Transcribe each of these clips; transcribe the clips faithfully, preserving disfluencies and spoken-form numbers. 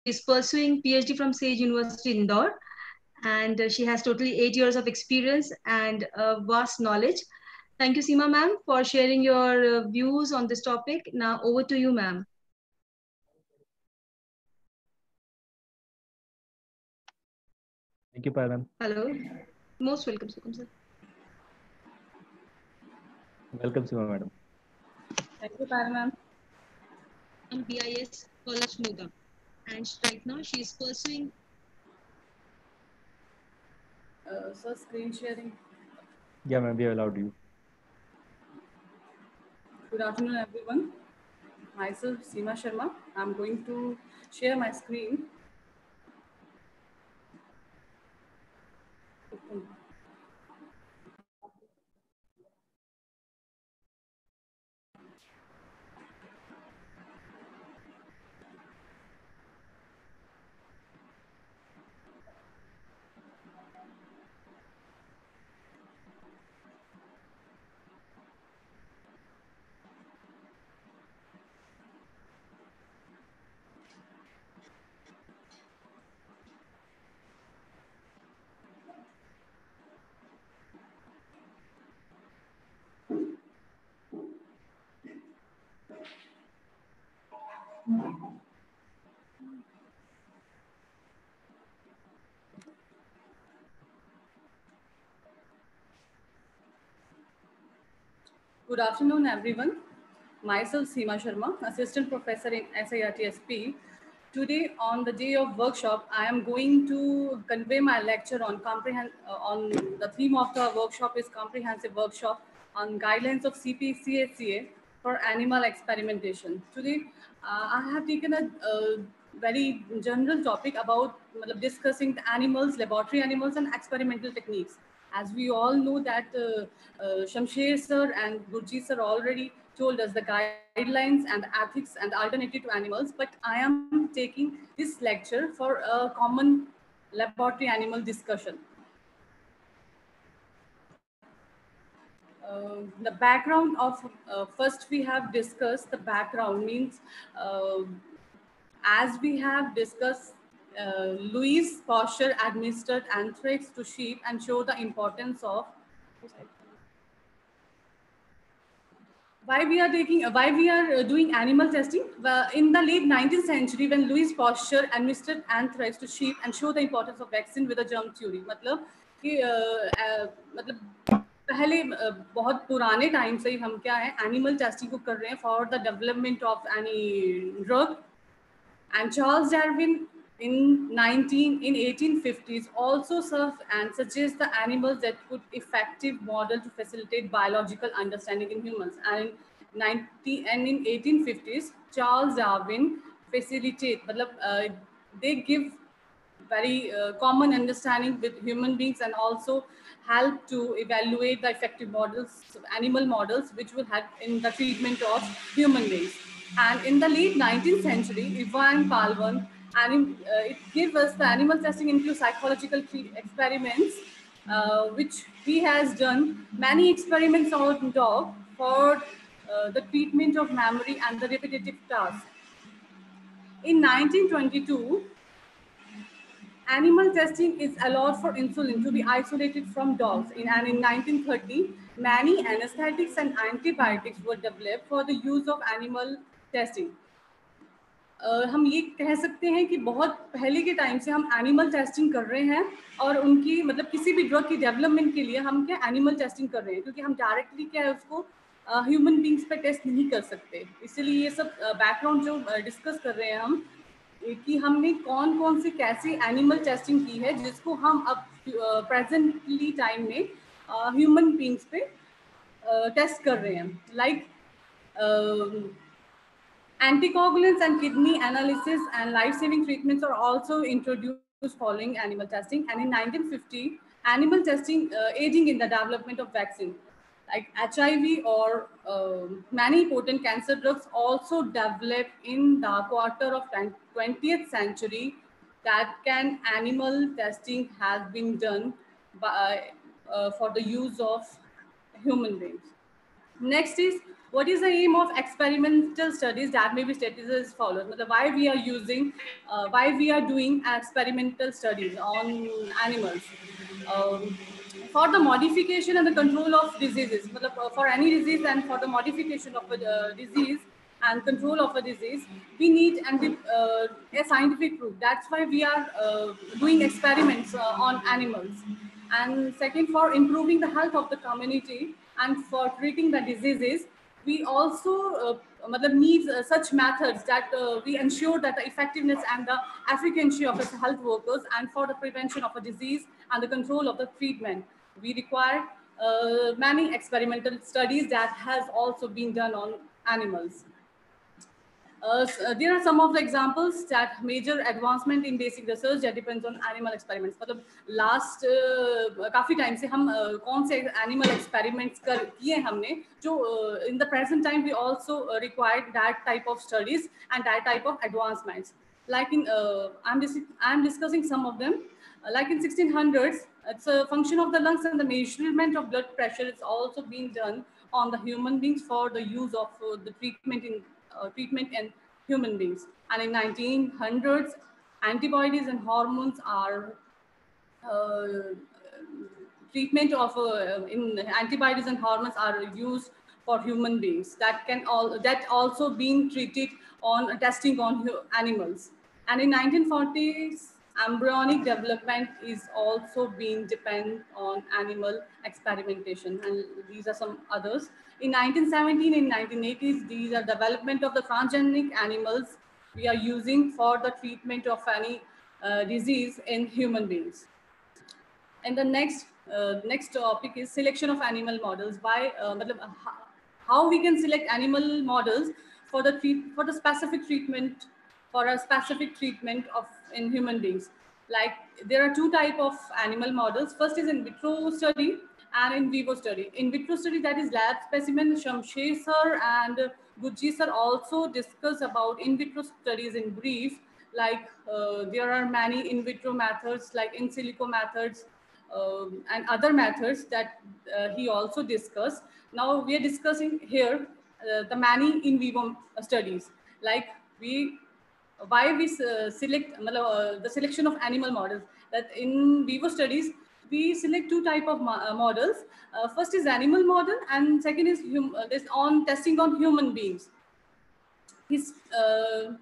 is pursuing PhD from Sage University, Indore, and uh, she has totally eight years of experience and uh, vast knowledge. Thank you, Seema ma'am, for sharing your uh, views on this topic. Now, over to you, ma'am. Thank you, Param. Hello. Most welcome, Sukum sir. Welcome, Sima madam. Thank you, Param. On B I S College Moga, and right now she is pursuing. Uh, so screen sharing. Yeah, ma'am, we have allowed you. Good afternoon, everyone. Myself, Seema Sharma. I'm going to share my screen. Good afternoon, everyone. Myself, Seema Sharma, Assistant Professor in S I R T S P. Today, on the day of workshop, I am going to convey my lecture on comprehend uh, on the theme of the workshop is comprehensive workshop on guidelines of C P C S C A for animal experimentation. Today, uh, I have taken a uh, very general topic about matlab, discussing the animals, laboratory animals, and experimental techniques. As we all know that uh, uh, Shamsher sir and Gurjeet sir already told us the guidelines and ethics and alternative to animals, but I am taking this lecture for a common laboratory animal discussion. Uh, the background of, uh, first we have discussed the background means, uh, as we have discussed, uh, Louis Pasteur administered anthrax to sheep and showed the importance of why we are taking why we are uh, doing animal testing. Well, in the late nineteenth century, when Louis Pasteur administered anthrax to sheep and showed the importance of vaccine with a germ theory, मतलब कि uh, uh, मतलब पहले uh, बहुत पुराने time से ही हम क्या है एनिमल टेस्टिंग को कर रहे हैं for the development of any drug. And Charles Darwin in nineteen in eighteen fifties also served and suggests the animals that could effective model to facilitate biological understanding in humans. And in ninety and in eighteen fifties, Charles Darwin facilitate, मतलब, uh, they give very uh, common understanding with human beings and also help to evaluate the effective models, animal models, which will help in the treatment of human beings. And in the late nineteenth century, Ivan Palvan, anim, uh, it gave us the animal testing into psychological experiments, uh, which he has done many experiments on dog for uh, the treatment of memory and the repetitive tasks. In nineteen twenty-two, animal testing is allowed for insulin to be isolated from dogs. In, and in nineteen thirty, many anesthetics and antibiotics were developed for the use of animal testing. Uh, हम ये कह सकते हैं कि बहुत पहले के time से हम एनिमल टेस्टिंग कर रहे हैं और उनकी मतलब किसी भी ड्रग की डेवलपमेंट के लिए हम क्या एनिमल टेस्टिंग कर रहे हैं क्योंकि हम डायरेक्टली क्या है उसको ह्यूमन uh, बींग्स पे टेस्ट नहीं कर सकते. इसलिए ये सब बैकग्राउंड uh, जो डिस्कस uh, कर रहे हैं हम कि हमने कौन कौन से कैसे एनिमल टेस्टिंग की है जिसको हम अब प्रेजेंटली टाइम में ह्यूमन बींग्स पे टेस्ट कर रहे हैं. Like anticoagulants and kidney analysis and life-saving treatments are also introduced following animal testing. And in nineteen fifty, animal testing uh, aiding in the development of vaccine. Like H I V or uh, many potent cancer drugs also developed in the quarter of twentieth century that can animal testing has been done by, uh, for the use of human beings. Next is What is the aim of experimental studies? That may be stated as follows. Why we are using, uh, why we are doing experimental studies on animals. Um, for the modification and the control of diseases, for any disease and for the modification of a uh, disease and control of a disease, we need and uh, a scientific proof. That's why we are uh, doing experiments uh, on animals. And second, for improving the health of the community and for treating the diseases, we also uh, need uh, such methods that uh, we ensure that the effectiveness and the efficacy of the health workers, and for the prevention of a disease and the control of the treatment. We require uh, many experimental studies that has also been done on animals. Uh, so there are some of the examples that major advancement in basic research that depends on animal experiments. मतलब last uh, काफी time से हम uh, कौन से animal experiments कर किए हमने जो uh, in the present time we also uh, required that type of studies and that type of advancements. Like in uh, I'm dis I'm discussing some of them. Uh, like in sixteen hundreds, it's a function of the lungs and the measurement of blood pressure is also being done on the human beings for the use of uh, the treatment in uh, treatment in human beings. And in nineteen hundreds, antibodies and hormones are uh, treatment of uh, in antibodies and hormones are used for human beings. That can all that also being treated on uh, testing on animals. And in nineteen forties, embryonic development is also being dependent on animal experimentation, and these are some others. In nineteen seventeen, in nineteen eighties, these are development of the transgenic animals we are using for the treatment of any uh, disease in human beings. And the next uh, next topic is selection of animal models. By uh, how we can select animal models for the treat for the specific treatment for a specific treatment of in human beings. Like there are two type of animal models. First is in vitro study and in vivo study. In vitro study, that is lab specimen. Shamsher sir and Guji sir also discuss about in vitro studies in brief. Like uh, there are many in vitro methods like in silico methods um, and other methods that uh, he also discussed. Now we are discussing here uh, the many in vivo studies. Like we why we uh, select uh, the selection of animal models. That in vivo studies we select two type of mo uh, models. Uh, first is animal model and second is hum uh, this on testing on human beings. His uh,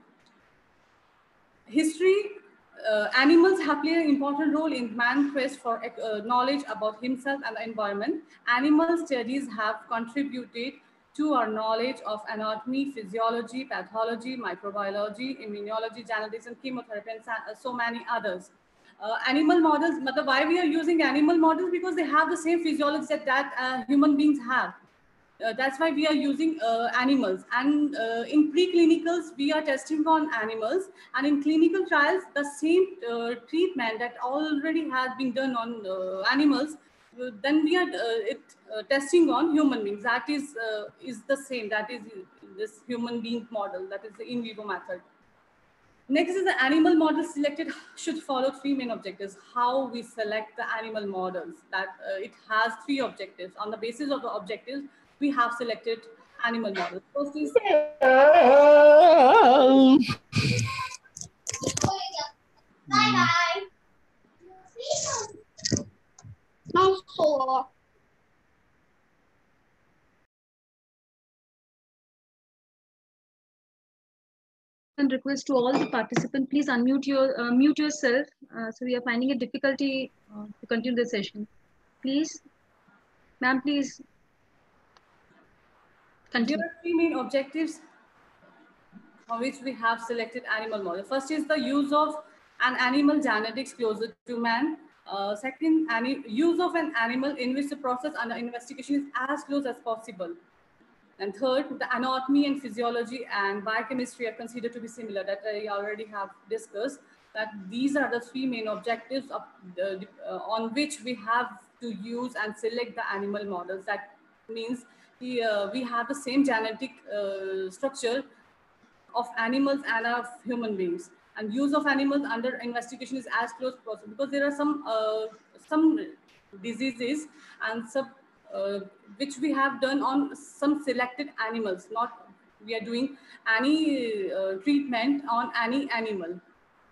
history, uh, animals have played an important role in man's quest for uh, knowledge about himself and the environment. Animal studies have contributed to our knowledge of anatomy, physiology, pathology, microbiology, immunology, genetics, and chemotherapy, and so many others. Uh, animal models, why we are using animal models? Because they have the same physiology that, that uh, human beings have. Uh, that's why we are using uh, animals. And uh, in preclinicals, we are testing on animals. And in clinical trials, the same uh, treatment that already has been done on uh, animals, uh, then we are uh, it, uh, testing on human beings. That is, uh, is the same. That is this human being model. That is the in vivo method. Next is the animal model selected should follow three main objectives. How we select the animal models. That uh, it has three objectives. On the basis of the objectives, we have selected animal models. First is bye bye. No sure. And request to all the participants, please unmute your uh, mute yourself. Uh, so we are finding a difficulty uh, to continue the session. Please, ma'am, please continue. There are three main objectives for which we have selected animal model. First is the use of an animal genetics closer to man. Uh, second, any use of an animal in which the process under investigation is as close as possible. And third, the anatomy and physiology and biochemistry are considered to be similar, that I already have discussed. That these are the three main objectives of the, uh, on which we have to use and select the animal models. That means we, uh, we have the same genetic uh, structure of animals and of human beings. And use of animals under investigation is as close as possible, because there are some uh, some diseases and some uh, which we have done on some selected animals. Not we are doing any uh, treatment on any animal.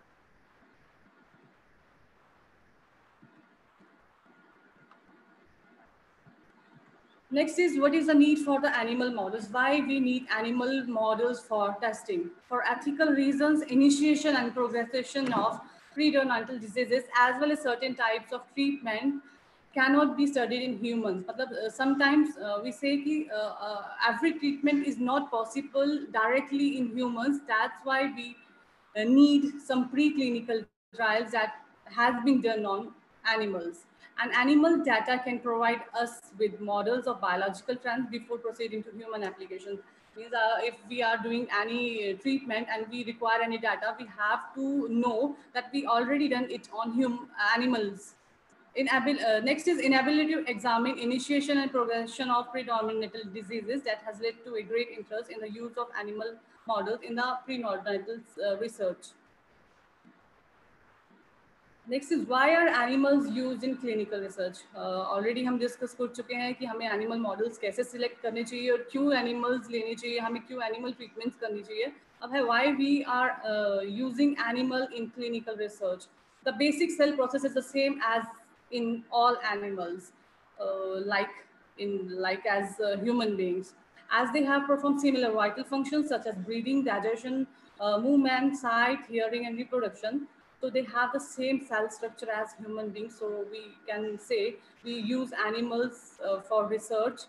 Next is what is the need for the animal models? Why we need animal models for testing? For ethical reasons, initiation and progression of periodontal diseases as well as certain types of treatment cannot be studied in humans. But uh, sometimes uh, we say that uh, uh, every treatment is not possible directly in humans. That's why we uh, need some preclinical trials that has been done on animals. And animal data can provide us with models of biological trends before proceeding to human applications. Means uh, if we are doing any uh, treatment and we require any data, we have to know that we already done it on hum animals. Inabil uh, next is inability to examine initiation and progression of predominant diseases that has led to a great interest in the use of animal models in the prenatal uh, research. Next is why are animals used in clinical research? Already हम discuss कर चुके हैं कि हमें animal models कैसे select करने चाहिए और क्यों animals लेने चाहिए, हमें क्यों animal treatments करनी चाहिए. अब है why we are uh, using animal in clinical research. The basic cell process is the same as in all animals, uh, like in like as uh, human beings, as they have performed similar vital functions such as breathing, digestion, uh, movement, sight, hearing, and reproduction. So they have the same cell structure as human beings. So we can say we use animals uh, for research.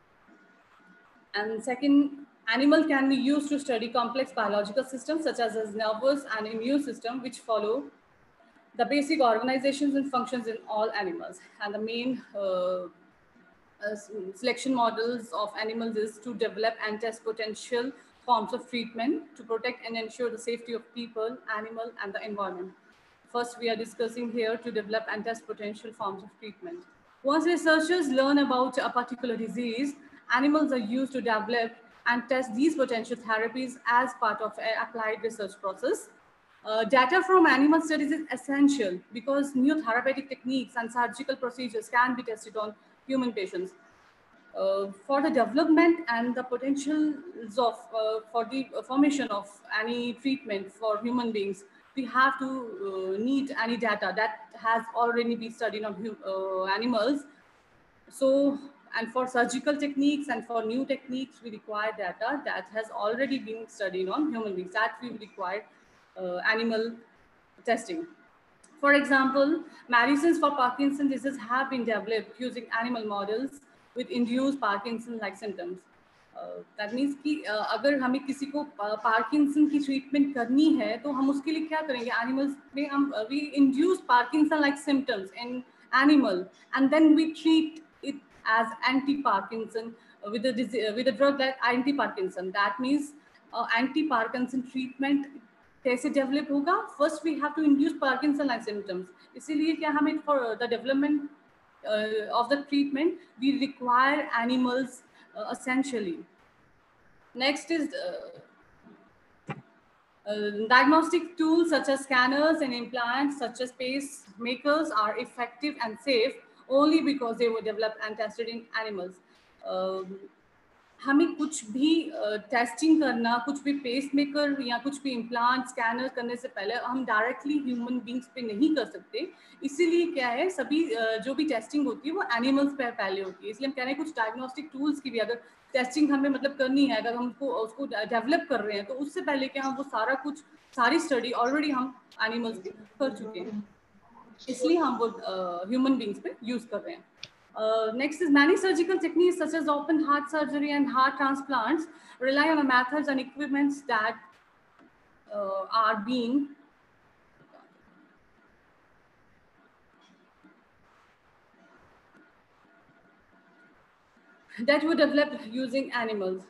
And second, animal can be used to study complex biological systems such as the nervous and immune system, which follow the basic organizations and functions in all animals. And the main uh, uh, selection models of animals is to develop and test potential forms of treatment to protect and ensure the safety of people, animal, and the environment. First, we are discussing here to develop and test potential forms of treatment. Once researchers learn about a particular disease, animals are used to develop and test these potential therapies as part of an applied research process. Uh, data from animal studies is essential because new therapeutic techniques and surgical procedures can be tested on human patients. Uh, for the development and the potentials of uh, for the formation of any treatment for human beings, we have to uh, need any data that has already been studied on uh, animals. So, and for surgical techniques and for new techniques, we require data that has already been studied on human beings, that we require uh, animal testing. For example, medicines for Parkinson's disease have been developed using animal models with induced Parkinson-like symptoms. Uh, that means कि uh, अगर हमें किसी को Parkinson की treatment करनी है तो हम उसके लिए क्या करेंगे, एनिमल्स में हम we induce Parkinson-like symptoms in animal and then we treat it as anti-Parkinson with a with a drug like anti-Parkinson. That means uh, anti-Parkinson treatment कैसे डेवलप होगा. First we have to induce Parkinson like symptoms. इसीलिए क्या हमें for the development of the treatment we require animals essentially. Next is uh, uh, diagnostic tools such as scanners and implants such as pacemakers are effective and safe only because they were developed and tested in animals. Um, हमें कुछ भी testing uh, करना, कुछ भी pacemaker या कुछ भी implant scanner करने से पहले हम डायरेक्टली ह्यूमन बींग्स पे नहीं कर सकते. इसीलिए क्या है, सभी uh, जो भी टेस्टिंग होती है वो एनिमल्स पे पहले होती है. इसलिए हम कह रहे हैं कुछ डायग्नोस्टिक टूल्स की भी अगर टेस्टिंग हमें मतलब करनी है, अगर हमको उसको डेवलप कर रहे हैं तो उससे पहले क्या हम वो सारा कुछ सारी स्टडी ऑलरेडी हम एनिमल्स पे कर चुके हैं, इसलिए हम वो ह्यूमन बींग्स पे यूज कर रहे हैं. Uh, next is many surgical techniques such as open heart surgery and heart transplants rely on methods and equipments that uh, are being that were developed using animals.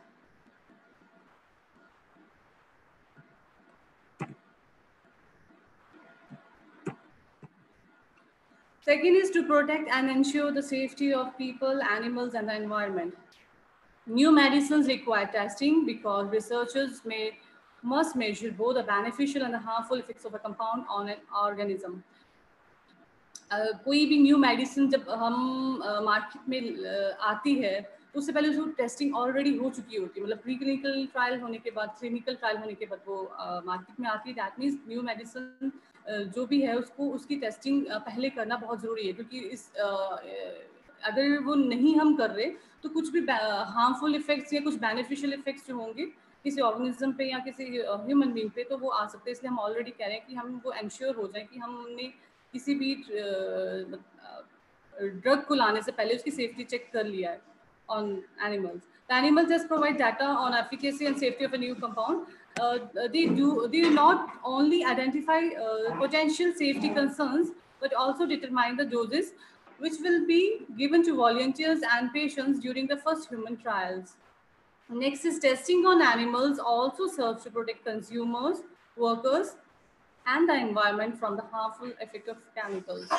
Second is to protect and ensure the safety of people, animals, and the environment. New medicines require testing because researchers may must measure both the beneficial and the harmful effects of a compound on an organism. uh, कोई भी new medicine जब हम market uh, में uh, आती है तो उससे पहले उसको टेस्टिंग ऑलरेडी हो चुकी होती है, मतलब प्री क्लिनिकल ट्रायल होने के बाद, क्लिनिकल ट्रायल होने के बाद वो मार्केट uh, में आती है। That means new medicine uh, जो भी है उसको उसकी टेस्टिंग uh, पहले करना बहुत ज़रूरी है, क्योंकि इस uh, अगर वो नहीं हम कर रहे तो कुछ भी हार्मफुल इफेक्ट्स या कुछ बेनिफिशियल इफेक्ट्स जो होंगे किसी ऑर्गेनिज्म पे या किसी ह्यूमन बीइंग पे तो वो आ सकते हैं। इसलिए हम ऑलरेडी कह रहे हैं कि हम वो इंश्योर हो जाए कि हमने किसी भी ड्रग को लाने से पहले उसकी सेफ्टी चेक कर लिया है on animals. The animal tests provide data on efficacy and safety of a new compound. Uh, they do they not only identify uh, potential safety concerns but also determine the doses which will be given to volunteers and patients during the first human trials. Next is testing on animals also serves to protect consumers, workers, and the environment from the harmful effect of chemicals.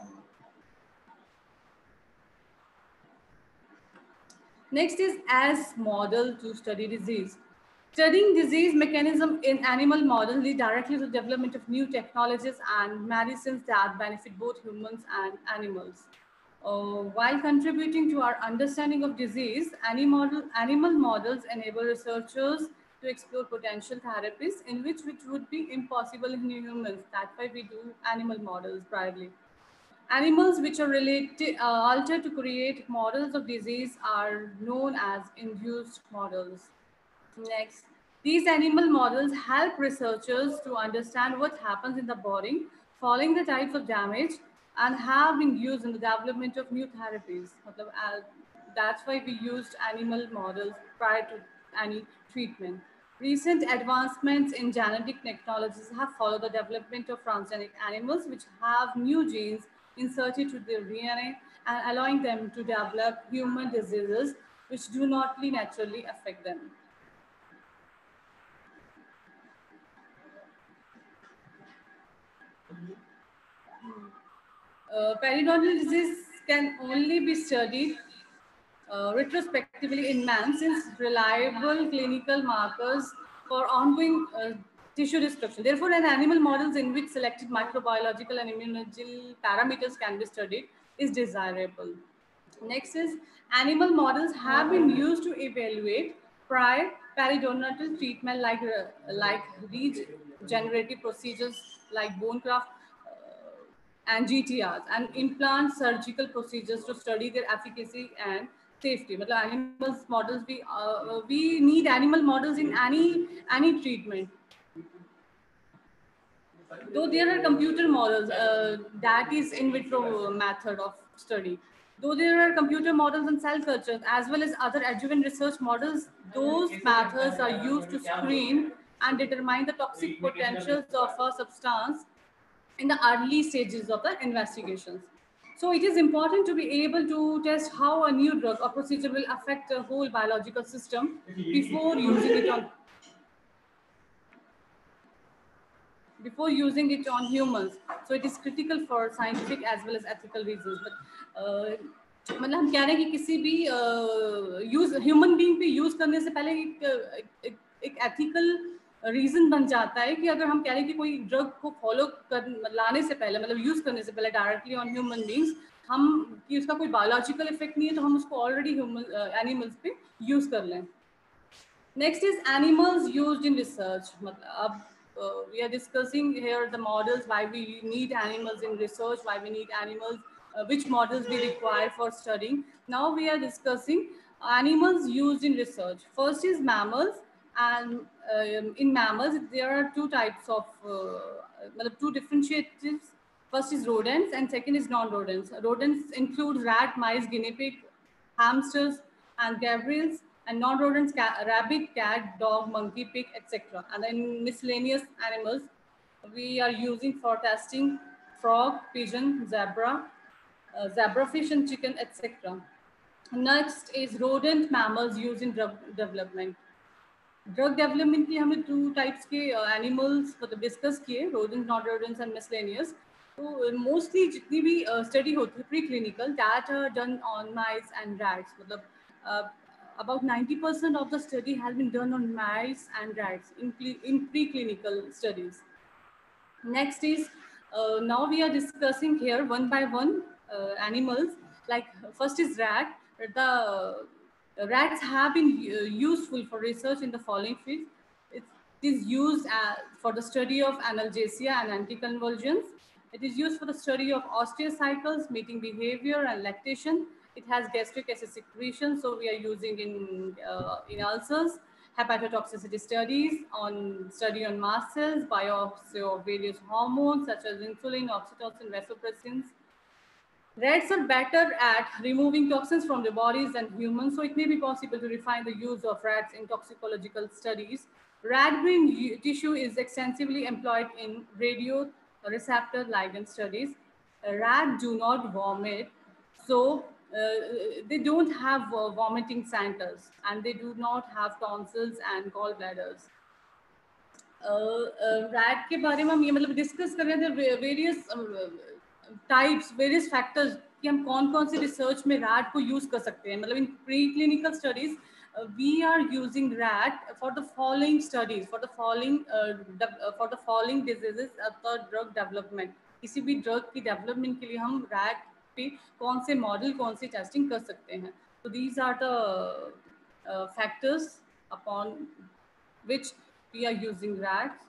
Next is as model to study disease. Studying disease mechanism in animal models lead directly to the development of new technologies and medicines that benefit both humans and animals. Uh, while contributing to our understanding of disease, animal, animal models enable researchers to explore potential therapies in which which would be impossible in humans. That's why we do animal models primarily. Animals which are related, uh, altered to create models of disease are known as induced models. Next, these animal models help researchers to understand what happens in the body following the types of damage and have been used in the development of new therapies. That's why we used animal models prior to any treatment. Recent advancements in genetic technologies have followed the development of transgenic animals which have new genes inserted to their D N A and allowing them to develop human diseases which do not naturally affect them. Uh, periodontal disease can only be studied uh, retrospectively in man since reliable clinical markers for ongoing uh, tissue destruction. Therefore, an animal models in which selected microbiological and immunological parameters can be studied is desirable. Next is animal models have been used to evaluate prior periodontal treatment like, uh, like regenerative procedures like bone graft uh, and G T Rs and implant surgical procedures to study their efficacy and safety. But animals models, we, uh, we need animal models in any, any treatment. Though there are computer models, uh, that is in vitro method of study. Though there are computer models and cell cultures, as well as other adjuvant research models, those methods are used to screen and determine the toxic potentials of a substance in the early stages of the investigations. So it is important to be able to test how a new drug or procedure will affect the whole biological system before using it on before using it on humans. So it is critical for scientific as well as ethical reasons. But uh, मतलब हम कह रहे हैं कि किसी भी use human being पे use करने से पहले एक एक, एक एथिकल रीजन बन जाता है कि अगर हम कह रहे हैं कि कोई ड्रग को फॉलो कर लाने से पहले मतलब यूज करने से पहले डायरेक्टली ऑन ह्यूमन बीइंग्स हम कि उसका कोई बायोलॉजिकल इफेक्ट नहीं है तो हम उसको ऑलरेडी ह्यूमन एनिमल्स पे यूज कर लें. Next is animals used in research. मतलब अब Uh, we are discussing here the models, why we need animals in research, why we need animals, uh, which models we require for studying. Now we are discussing animals used in research. First is mammals, and uh, in mammals there are two types of, uh, two differentiatives. First is rodents and second is non-rodents. Rodents include rat, mice, guinea pig, hamsters, and gabriels. And non-rodents, cat, rabbit, cat, dog, monkey, pig, et cetera. And then miscellaneous animals we are using for testing frog, pigeon, zebra, uh, zebrafish, and chicken, et cetera. Next is rodent mammals used in drug development. Drug development की हमने two types के uh, animals मतलब discuss किए, rodents, non-rodents, and miscellaneous. So uh, mostly जितनी भी uh, study होती है preclinical that are done on mice and rats. मतलब uh, about ninety percent of the study has been done on mice and rats in, in preclinical studies. Next is Uh, now we are discussing here one by one uh, animals. Like first is rat. The rats have been uh, useful for research in the following fields. It is used uh, for the study of analgesia and anticonvulsions. It is used for the study of osteocycles, mating behavior, and lactation. It has gastric acid secretion, so we are using in uh, in ulcers. Hepatotoxicity studies, on study on mast cells, biopsy of various hormones such as insulin, oxytocin, vasopressins. Rats are better at removing toxins from their bodies than humans, so it may be possible to refine the use of rats in toxicological studies. Rat brain tissue is extensively employed in radio receptor ligand studies. Rats do not vomit, so uh, they don't have uh, vomiting centers, and they do not have tonsils and gallbladders. Rat के बारे में हम ये मतलब discuss कर रहे थे various types various factors कि हम कौन कौन सी रिसर्च में रैट को यूज कर सकते हैं मतलब in pre clinical studies we are using rat for the following studies for the following uh, for the following diseases at the drug development. किसी भी ड्रग की डेवलपमेंट के लिए हम रैट पे कौन से मॉडल कौन सी टेस्टिंग कर सकते हैं. So these are the uh, factors upon which we are using rats.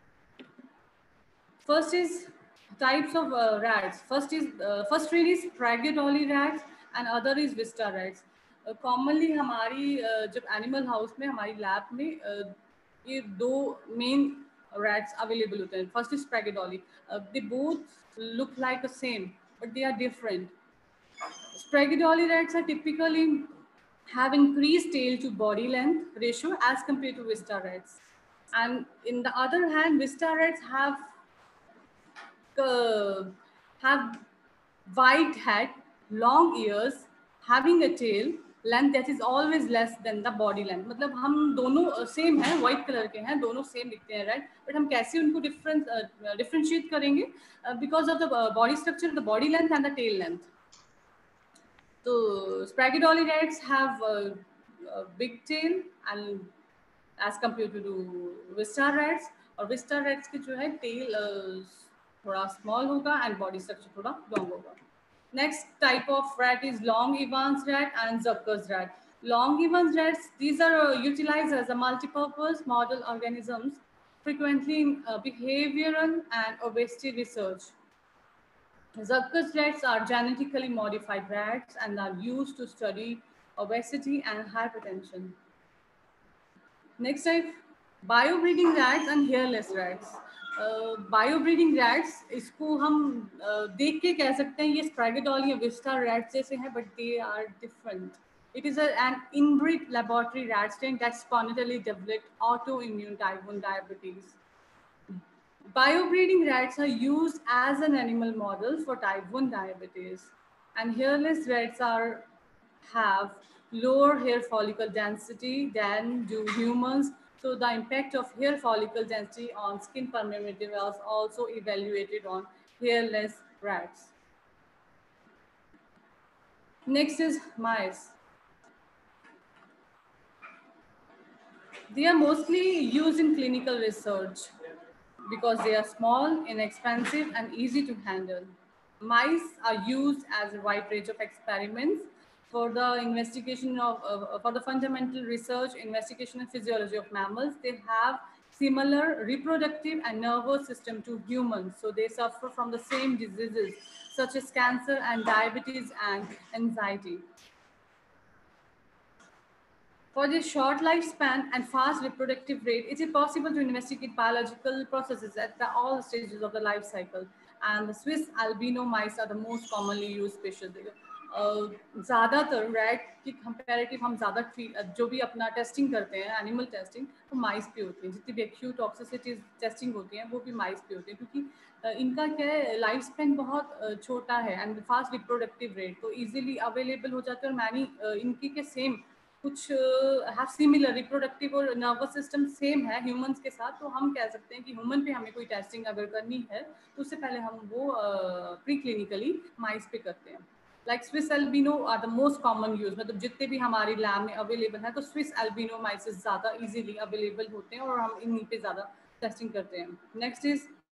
First is types of uh, rats. First is uh, first breed is Sprague-Dawley rats and other is Vista rats. Uh, commonly हमारी uh, जब animal house में हमारी lab में uh, ये दो main rats available होते हैं. First is Sprague-Dawley. Uh, they both look like the same, but they are different. Sprague-Dawley rats are typically have increased tail to body length ratio as compared to Vista rats. And in the other hand, Vista rats have uh, have white head, long ears, having a tail length that is always less than the body length. मतलब हम दोनों same हैं, white color के हैं, दोनों same दिखते हैं, right? But हम कैसे उनको different uh, differentiate करेंगे? Uh, because of the uh, body structure, the body length and the tail length. So Sprague-Dawley rats have a, a big tail and as compared to Vista rats, और Vista rats के जो है tail uh, थोड़ा small होगा and body structure थोड़ा long होगा. Next type of rat is long Evans rat and Zucker's rat. Long Evans rats, these are uh, utilized as a multi-purpose model organisms, frequently in uh, behavioral and obesity research. Zucker's rats are genetically modified rats and are used to study obesity and hypertension. Next type, biobreeding rats and hairless rats. Biobreeding uh, rats इसको हम uh, देख के कह सकते हैं ये Sprague-Dawley या Vista rats जैसे हैं, but they are different. It is a, an inbred laboratory rat strain that spontaneously developed autoimmune type one diabetes. Biobreeding rats are used as an animal model for type one diabetes, and hairless rats are have lower hair follicle density than do humans. So the impact of hair follicle density on skin permeability was also evaluated on hairless rats. Next is mice. They are mostly used in clinical research because they are small, inexpensive, and easy to handle. Mice are used as a wide range of experiments for the investigation of, uh, for the fundamental research, investigation and physiology of mammals. They have similar reproductive and nervous system to humans. So they suffer from the same diseases such as cancer and diabetes and anxiety. For this short lifespan and fast reproductive rate, it is possible to investigate biological processes at the, all stages of the life cycle. And the Swiss albino mice are the most commonly used species. ज़्यादातर rat की comparative हम ज़्यादा जो भी अपना testing करते हैं animal testing वो माइस पे होती है. जितनी भी एक्यूट टॉक्सिसिटीज टेस्टिंग होती हैं वो भी माइस पे होती है क्योंकि इनका क्या है लाइफ स्पेन बहुत छोटा है एंड फास्ट रिप्रोडक्टिव रेट तो इजीली अवेलेबल हो जाते हैं और मैनी इनकी के सेम कुछ हैव सिमिलर रिप्रोडक्टिव और नर्वस सिस्टम सेम है ह्यूमंस के साथ. तो हम कह सकते हैं कि ह्यूमन पे हमें कोई टेस्टिंग अगर करनी है तो उससे पहले हम वो प्री क्लिनिकली माइस पे करते हैं. Like Swiss albino are the most common use. मतलब जितने भी हमारी लैब में अवेलेबल है तो स्विस एल्बिनो माइसेस ज़्यादा इजीली अवेलेबल होते हैं और हम इन्हीं पे ज़्यादा टेस्टिंग करते हैं. Next is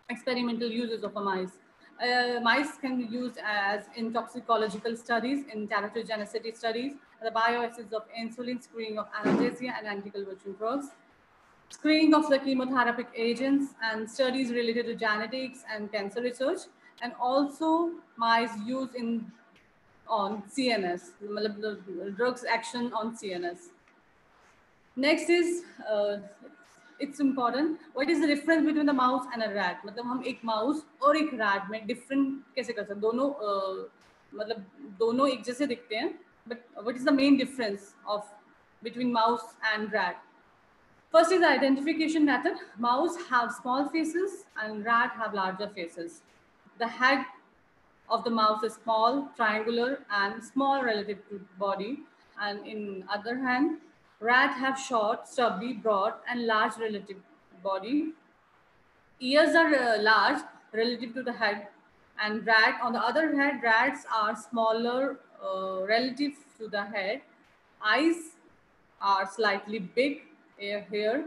Experimental uses of a mice. Uh, mice can be used as in toxicological studies, in teratogenicity studies, the bioassays of insulin, screening of analgesia and anticonvulsant drugs, screening of the chemotherapeutic agents, and studies related to genetics and cancer research, and also mice used in on C N S, मतलब the drugs action on C N S. Next is uh, it's important. What is the difference between the mouse and a rat? मतलब हम एक mouse और एक rat में different कैसे कर सकते हैं? दोनों uh, मतलब दोनों एक जैसे दिखते हैं, but what is the main difference of between mouse and rat? First is the identification method. Mouse have small faces and rat have larger faces. The head of the mouse is small, triangular, and small relative to body. And in other hand, rat have short, stubby, broad, and large relative body. Ears are uh, large relative to the head, and rat, on the other hand, rats are smaller uh, relative to the head. Eyes are slightly big here,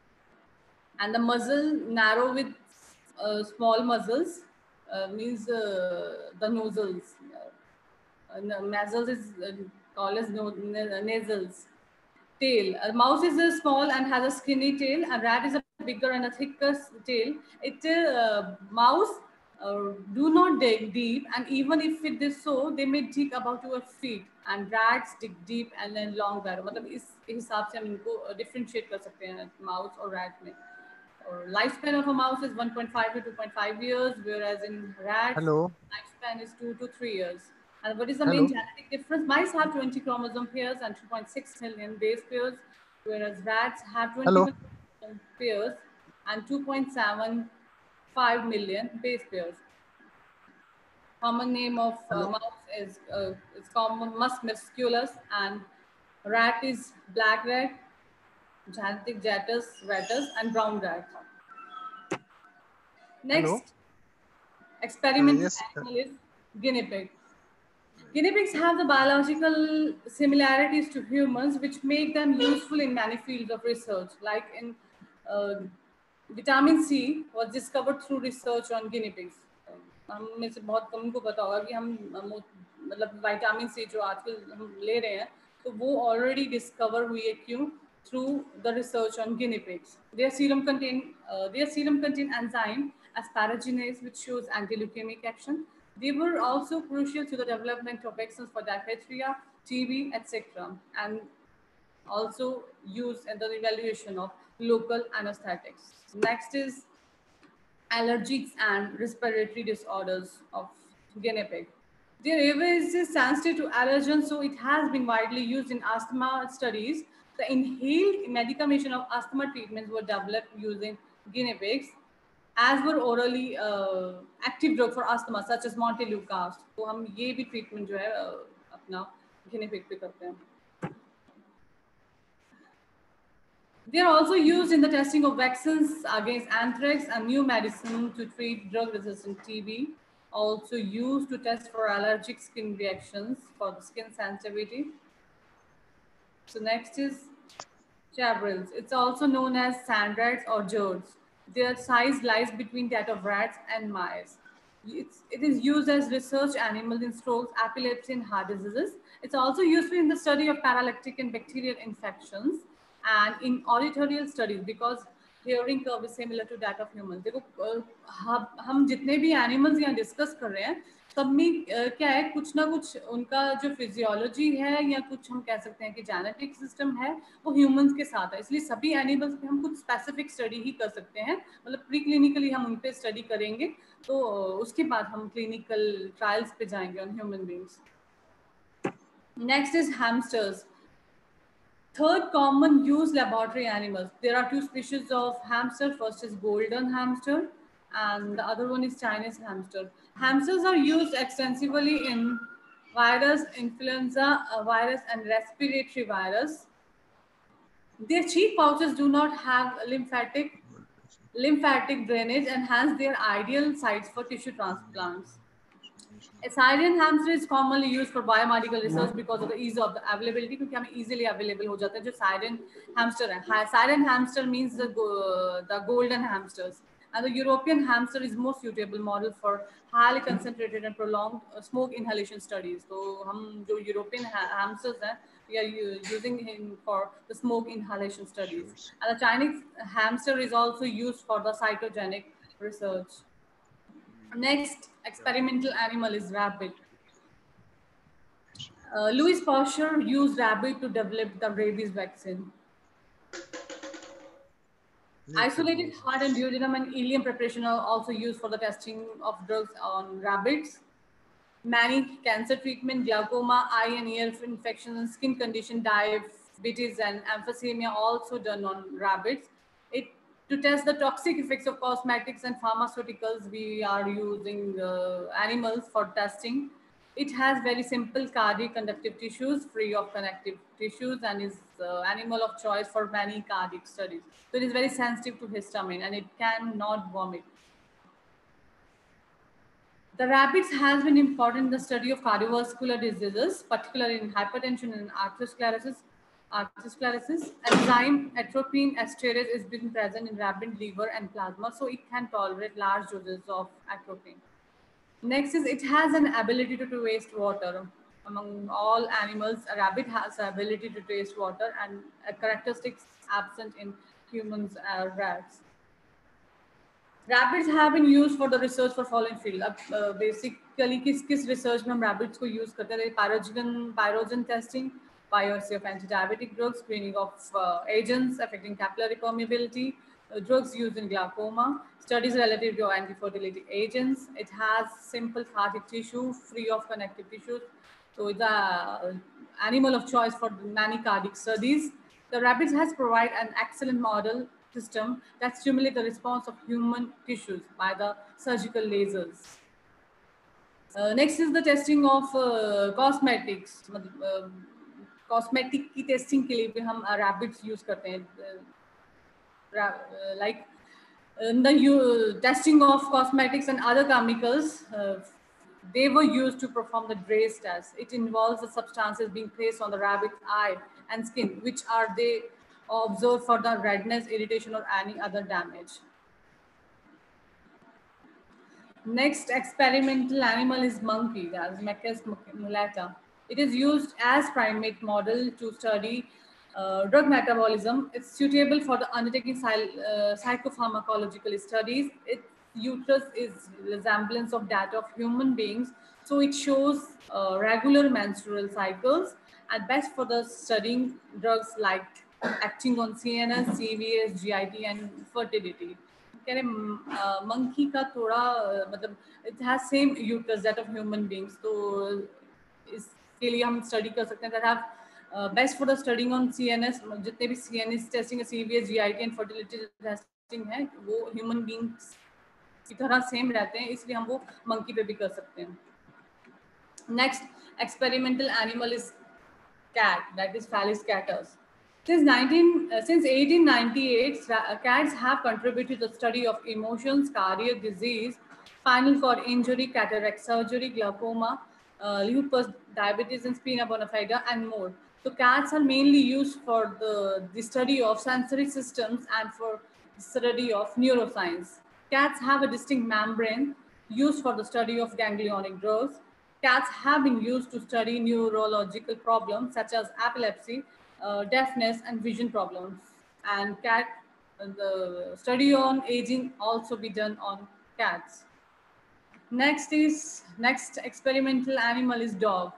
and the muzzle narrow with uh, small muzzles, uh, means uh, the nostrils. Uh, nasals is uh, called as no, nasals. Tail. A mouse is a small and has a skinny tail. A rat is a bigger and a thicker tail. It uh, mouse uh, do not dig deep, and even if it is so, they may dig about your feet. And rats dig deep and then long barrow. मतलब इस हिसाब से हम इनको differentiate कर सकते हैं mouse और rat में. Or lifespan of a mouse is one point five to two point five years, whereas in rats, Hello. lifespan is two to three years. And what is the Hello. main genetic difference? Mice have twenty chromosome pairs and two point six million base pairs, whereas rats have twenty Hello. million pairs and two point seven five million base pairs. Common name of uh, Hello. mouse is uh, it's common Mus musculus, and rat is black rat, genetic Jattus rattus, and brown rat. Next Hello. experimental Uh, yes, uh, animal is guinea pig. Guinea pigs have the biological similarities to humans, which make them useful in many fields of research. Like in uh, vitamin C was discovered through research on guinea pigs. हम में से बहुत कम को पता होगा कि हम मतलब विटामिन सी जो आजकल हम ले रहे हैं तो वो already discover हुई है क्यों? Through the research on guinea pigs. Their serum contain uh, their serum contain enzyme asparaginase, which shows anti-leukemic action. They were also crucial to the development of vaccines for diphtheria, T B, et cetera, and also used in the evaluation of local anesthetics. Next is allergies and respiratory disorders of guinea pig. Their airway is sensitive to allergens, so it has been widely used in asthma studies. The inhaled medication of asthma treatments were developed using guinea pigs, as were orally uh, active drug for asthma such as montelukast. तो हम ये भी treatment जो है uh, अपना guinea pig पे करते हैं. They are also used in the testing of vaccines against anthrax and new medicine to treat drug-resistant T B. Also used to test for allergic skin reactions for the skin sensitivity. So next is chabrils. It's also known as sand rats or jards. Their size lies between that of rats and mice. It's, it is used as research animal in strokes, epilepsy, and heart diseases. It's also useful in the study of paralytic and bacterial infections and in auditorial studies because hearing curve is similar to that of humans. देखो हम जितने भी animals यहाँ discuss कर रहे हैं सब में क्या है कुछ ना कुछ उनका जो फिजियोलॉजी है या कुछ हम कह सकते हैं कि जेनेटिक सिस्टम है वो ह्यूमंस के साथ है इसलिए सभी एनिमल्स पे हम कुछ स्पेसिफिक स्टडी ही कर सकते हैं मतलब प्री क्लिनिकली हम उन पे स्टडी करेंगे तो उसके बाद हम क्लिनिकल ट्रायल्स पे जाएंगे on human beings. Next is hamsters. Third common use laboratory animals. There are two species of hamster. First is golden hamster and the other one is Chinese hamster. Hamsters are used extensively in virus, influenza uh, virus and respiratory virus. Their cheek pouches do not have lymphatic, lymphatic drainage and hence they are ideal sites for tissue transplants. A Syrian hamster is commonly used for biomedical research because of the ease of the availability क्योंकि हमें easily available हो जाता है जो Syrian hamster है. Syrian hamster means the the golden hamsters. And the European hamster is most suitable model for highly concentrated and prolonged uh, smoke inhalation studies. So, हम जो European ha hamsters हैं, we are using him for the smoke inhalation studies. And the Chinese hamster is also used for the cytogenic research. Next experimental animal is rabbit. Uh, Louis Pasteur used rabbit to develop the rabies vaccine. Isolated heart and duodenum and ileum preparation are also used for the testing of drugs on rabbits. Many cancer treatment, glaucoma, eye and ear infections, and skin condition, diabetes and emphysema also done on rabbits. It, to test the toxic effects of cosmetics and pharmaceuticals, we are using uh, animals for testing. It has very simple cardiac conductive tissues, free of connective tissues, and is uh, animal of choice for many cardiac studies. So it is very sensitive to histamine and it cannot vomit. The rabbits has been important in the study of cardiovascular diseases, particularly in hypertension and atherosclerosis. Atherosclerosis, enzyme atropine esterase is been present in rabbit liver and plasma, so it can tolerate large doses of atropine. Next is it has an ability to, to waste water. Among all animals, a rabbit has the ability to taste water, and a characteristic absent in humans and rats. Rabbits have been used for the research for following field. अब uh, basically किस किस research में हम rabbits को use करते हैं? Pyrogen pyrogen testing, piracy of anti-diabetic drugs, screening of uh, agents affecting capillary permeability, uh, drugs used in glaucoma, studies relative to anti-fertility agents. It has simple cardiac tissue, free of connective tissues. So it's a animal of choice for many cardiac studies. The rabbits has provided an excellent model system that stimulates the response of human tissues by the surgical lasers. Uh, next is the testing of uh, cosmetics. Uh, cosmetic की testing के लिए भी हम uh, rabbits use करते हैं. Uh, uh, like in the uh, testing of cosmetics and other chemicals, uh, they were used to perform the Draize test. It involves the substances being placed on the rabbit's eye and skin, which are they observed for the redness, irritation, or any other damage. Next experimental animal is monkey, that's Mecus mulata. It is used as primate model to study uh, drug metabolism. It's suitable for the undertaking uh, psychopharmacological studies. Its uterus is resemblance of that of human beings, so it shows uh, regular menstrual cycles, and best for the studying drugs like acting on C N S, C V S, G I T, and fertility. कह रहे monkey का थोड़ा मतलब it has same uterus that of human beings, तो इसके लिए हम study कर सकते हैं that have uh, best for the studying on C N S. जितने भी C N S testing, C V S, G I T, and fertility testing है वो human beings की तरह same रहते हैं, इसलिए हम वो monkey पे भी कर सकते हैं. Next experimental animal is cat, that is Felis catus. Since nineteen, uh, since eighteen ninety-eight, uh, cats have contributed to the study of emotions, cardiac disease, spinal cord injury, cataract surgery, glaucoma, uh, lupus, diabetes, and spina bifida, and more. So cats are mainly used for the, the study of sensory systems and for the study of neuroscience. Cats have a distinct membrane used for the study of ganglionic growth. Cats have been used to study neurological problems such as epilepsy, uh, deafness, and vision problems. And cat, uh, the study on aging also be done on cats. Next is, next experimental animal is dog.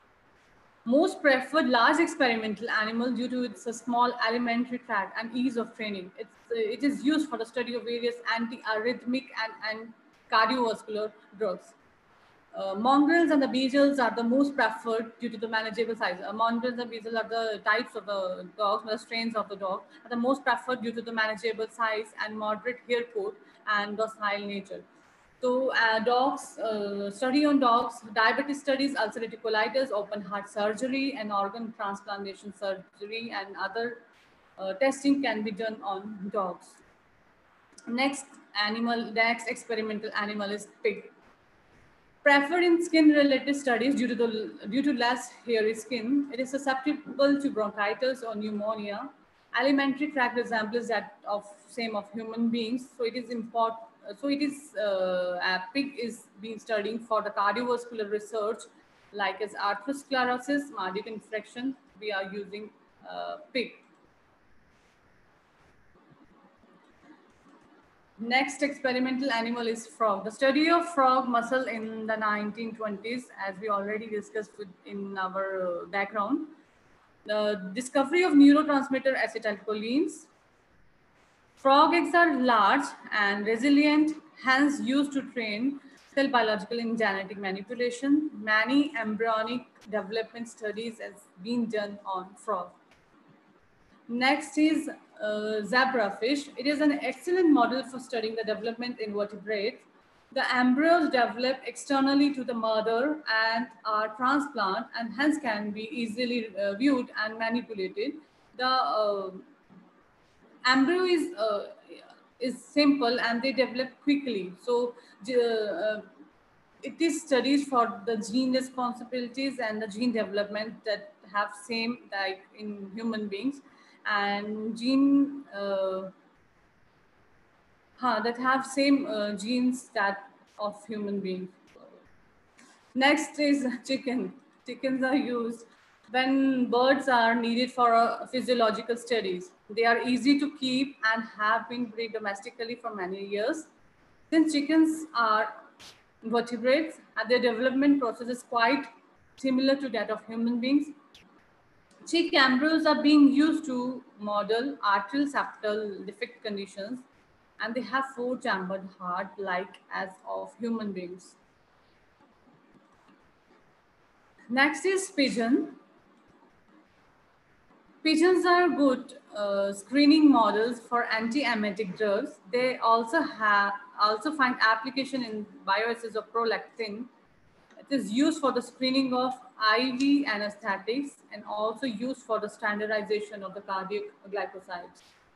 Most preferred large experimental animal due to its a small alimentary tract and ease of training. It's, uh, it is used for the study of various anti-arrhythmic and, and cardiovascular drugs. Uh, mongrels and the beagles are the most preferred due to the manageable size. Uh, mongrels and beagles are the types of the dogs, the strains of the dog, are the most preferred due to the manageable size and moderate hair coat and docile nature. So uh, dogs, uh, study on dogs, diabetes studies, ulcerative colitis, open heart surgery, and organ transplantation surgery, and other uh, testing can be done on dogs. Next animal, next experimental animal is pig. Preferred in skin-related studies due to the due to less hairy skin, it is susceptible to bronchitis or pneumonia. Alimentary tract resembles that of same of human beings, so it is important so it is uh, uh, pig is being studying for the cardiovascular research, like as atherosclerosis, myocardial infection. We are using uh, pig. Next experimental animal is frog. The study of frog muscle in the nineteen twenties, as we already discussed with, in our uh, background. The discovery of neurotransmitter acetylcholines. Frog eggs are large and resilient, hence used to train cell biological and genetic manipulation. Many embryonic development studies has been done on frog. Next is uh, zebrafish. It is an excellent model for studying the development in vertebrates. The embryos develop externally to the mother and are transplant, and hence can be easily uh, viewed and manipulated. The uh, embryo is uh, is simple and they develop quickly. So uh, it is studies for the gene responsibilities and the gene development that have same like in human beings, and gene uh, huh, that have same uh, genes that of human beings. Next is chicken. Chickens are used when birds are needed for uh, physiological studies. They are easy to keep and have been bred domestically for many years. Since chickens are vertebrates and their development process is quite similar to that of human beings, chick embryos are being used to model arterial septal defect conditions, and they have four chambered heart like as of human beings. Next is pigeon. Pigeons are good uh, screening models for anti-emetic drugs. They also have also find application in bioassays of prolactin. It is used for the screening of I V anesthetics and also used for the standardization of the cardiac glycosides.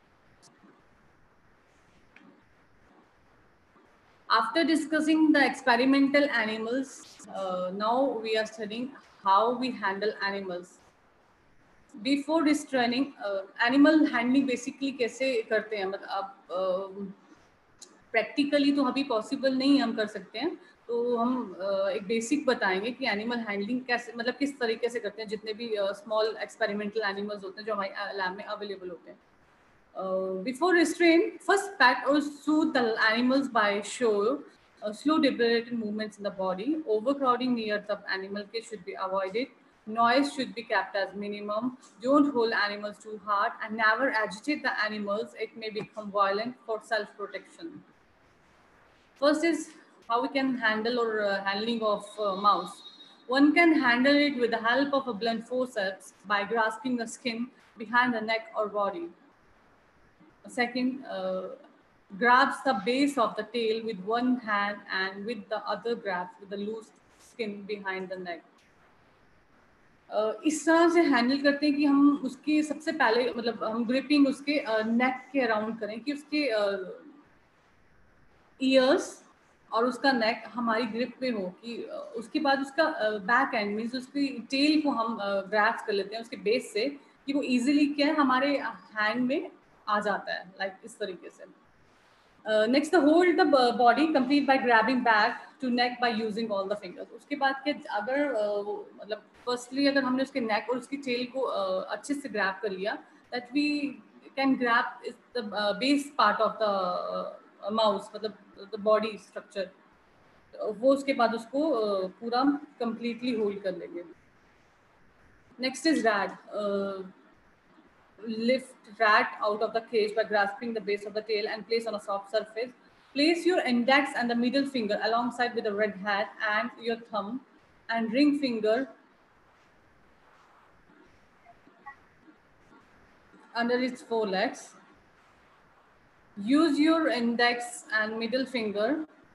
After discussing the experimental animals, uh, now we are studying how we handle animals. Before restraining, uh, animal handling basically कैसे करते हैं, मतलब अब practically तो अभी possible नहीं हम कर सकते हैं, तो हम uh, एक बेसिक बताएंगे कि एनिमल हैंडलिंग कैसे, मतलब किस तरीके से करते हैं जितने भी स्मॉल एक्सपेरिमेंटल एनिमल्स होते हैं जो हमारे लैब में अवेलेबल होते हैं. Uh, before restraint, first pat or soothe the animals by show uh, slow deliberative movements in the body. Overcrowding near the animal cage should be avoided. Noise should be kept as minimum. Don't hold animals too hard and never agitate the animals. It may become violent for self-protection. First is how we can handle or uh, handling of uh, mouse. One can handle it with the help of a blunt forceps by grasping the skin behind the neck or body. Second, uh, grabs the base of the tail with one hand and with the other grabs with the loose skin behind the neck. Uh, इस तरह से handle करते हैं कि हम उसके सबसे पहले मतलब हम ग्रिपिंग उसके नेक uh, के अराउंड करें कि उसके ईयर्स uh, और उसका नेक हमारी ग्रिप पे हो, कि uh, उसके बाद उसका बैक एंड मीन्स उसकी टेल को हम ग्रैब्स uh, कर लेते हैं उसके बेस से, कि वो इजीली क्या है हमारे हैंड में आ जाता है, लाइक like इस तरीके से. Next the hold the body complete by grabbing back to neck by using all the fingers. उसके बाद के अगर uh, मतलब फर्स्टली अगर हमने उसके नेक और उसकी टेल को uh, अच्छे से ग्रैब कर लिया, that we can grab is the base part of the mouse, मतलब द बॉडी स्ट्रक्चर, वो उसके बाद उसको uh, पूरा कंप्लीटली होल्ड कर लेंगे. Next is rat. Lift rat out of the cage by grasping the base of the tail and place on a soft surface. Place your index and the middle finger alongside with the red hat and your thumb and ring finger under its forelegs. Use your index and middle finger.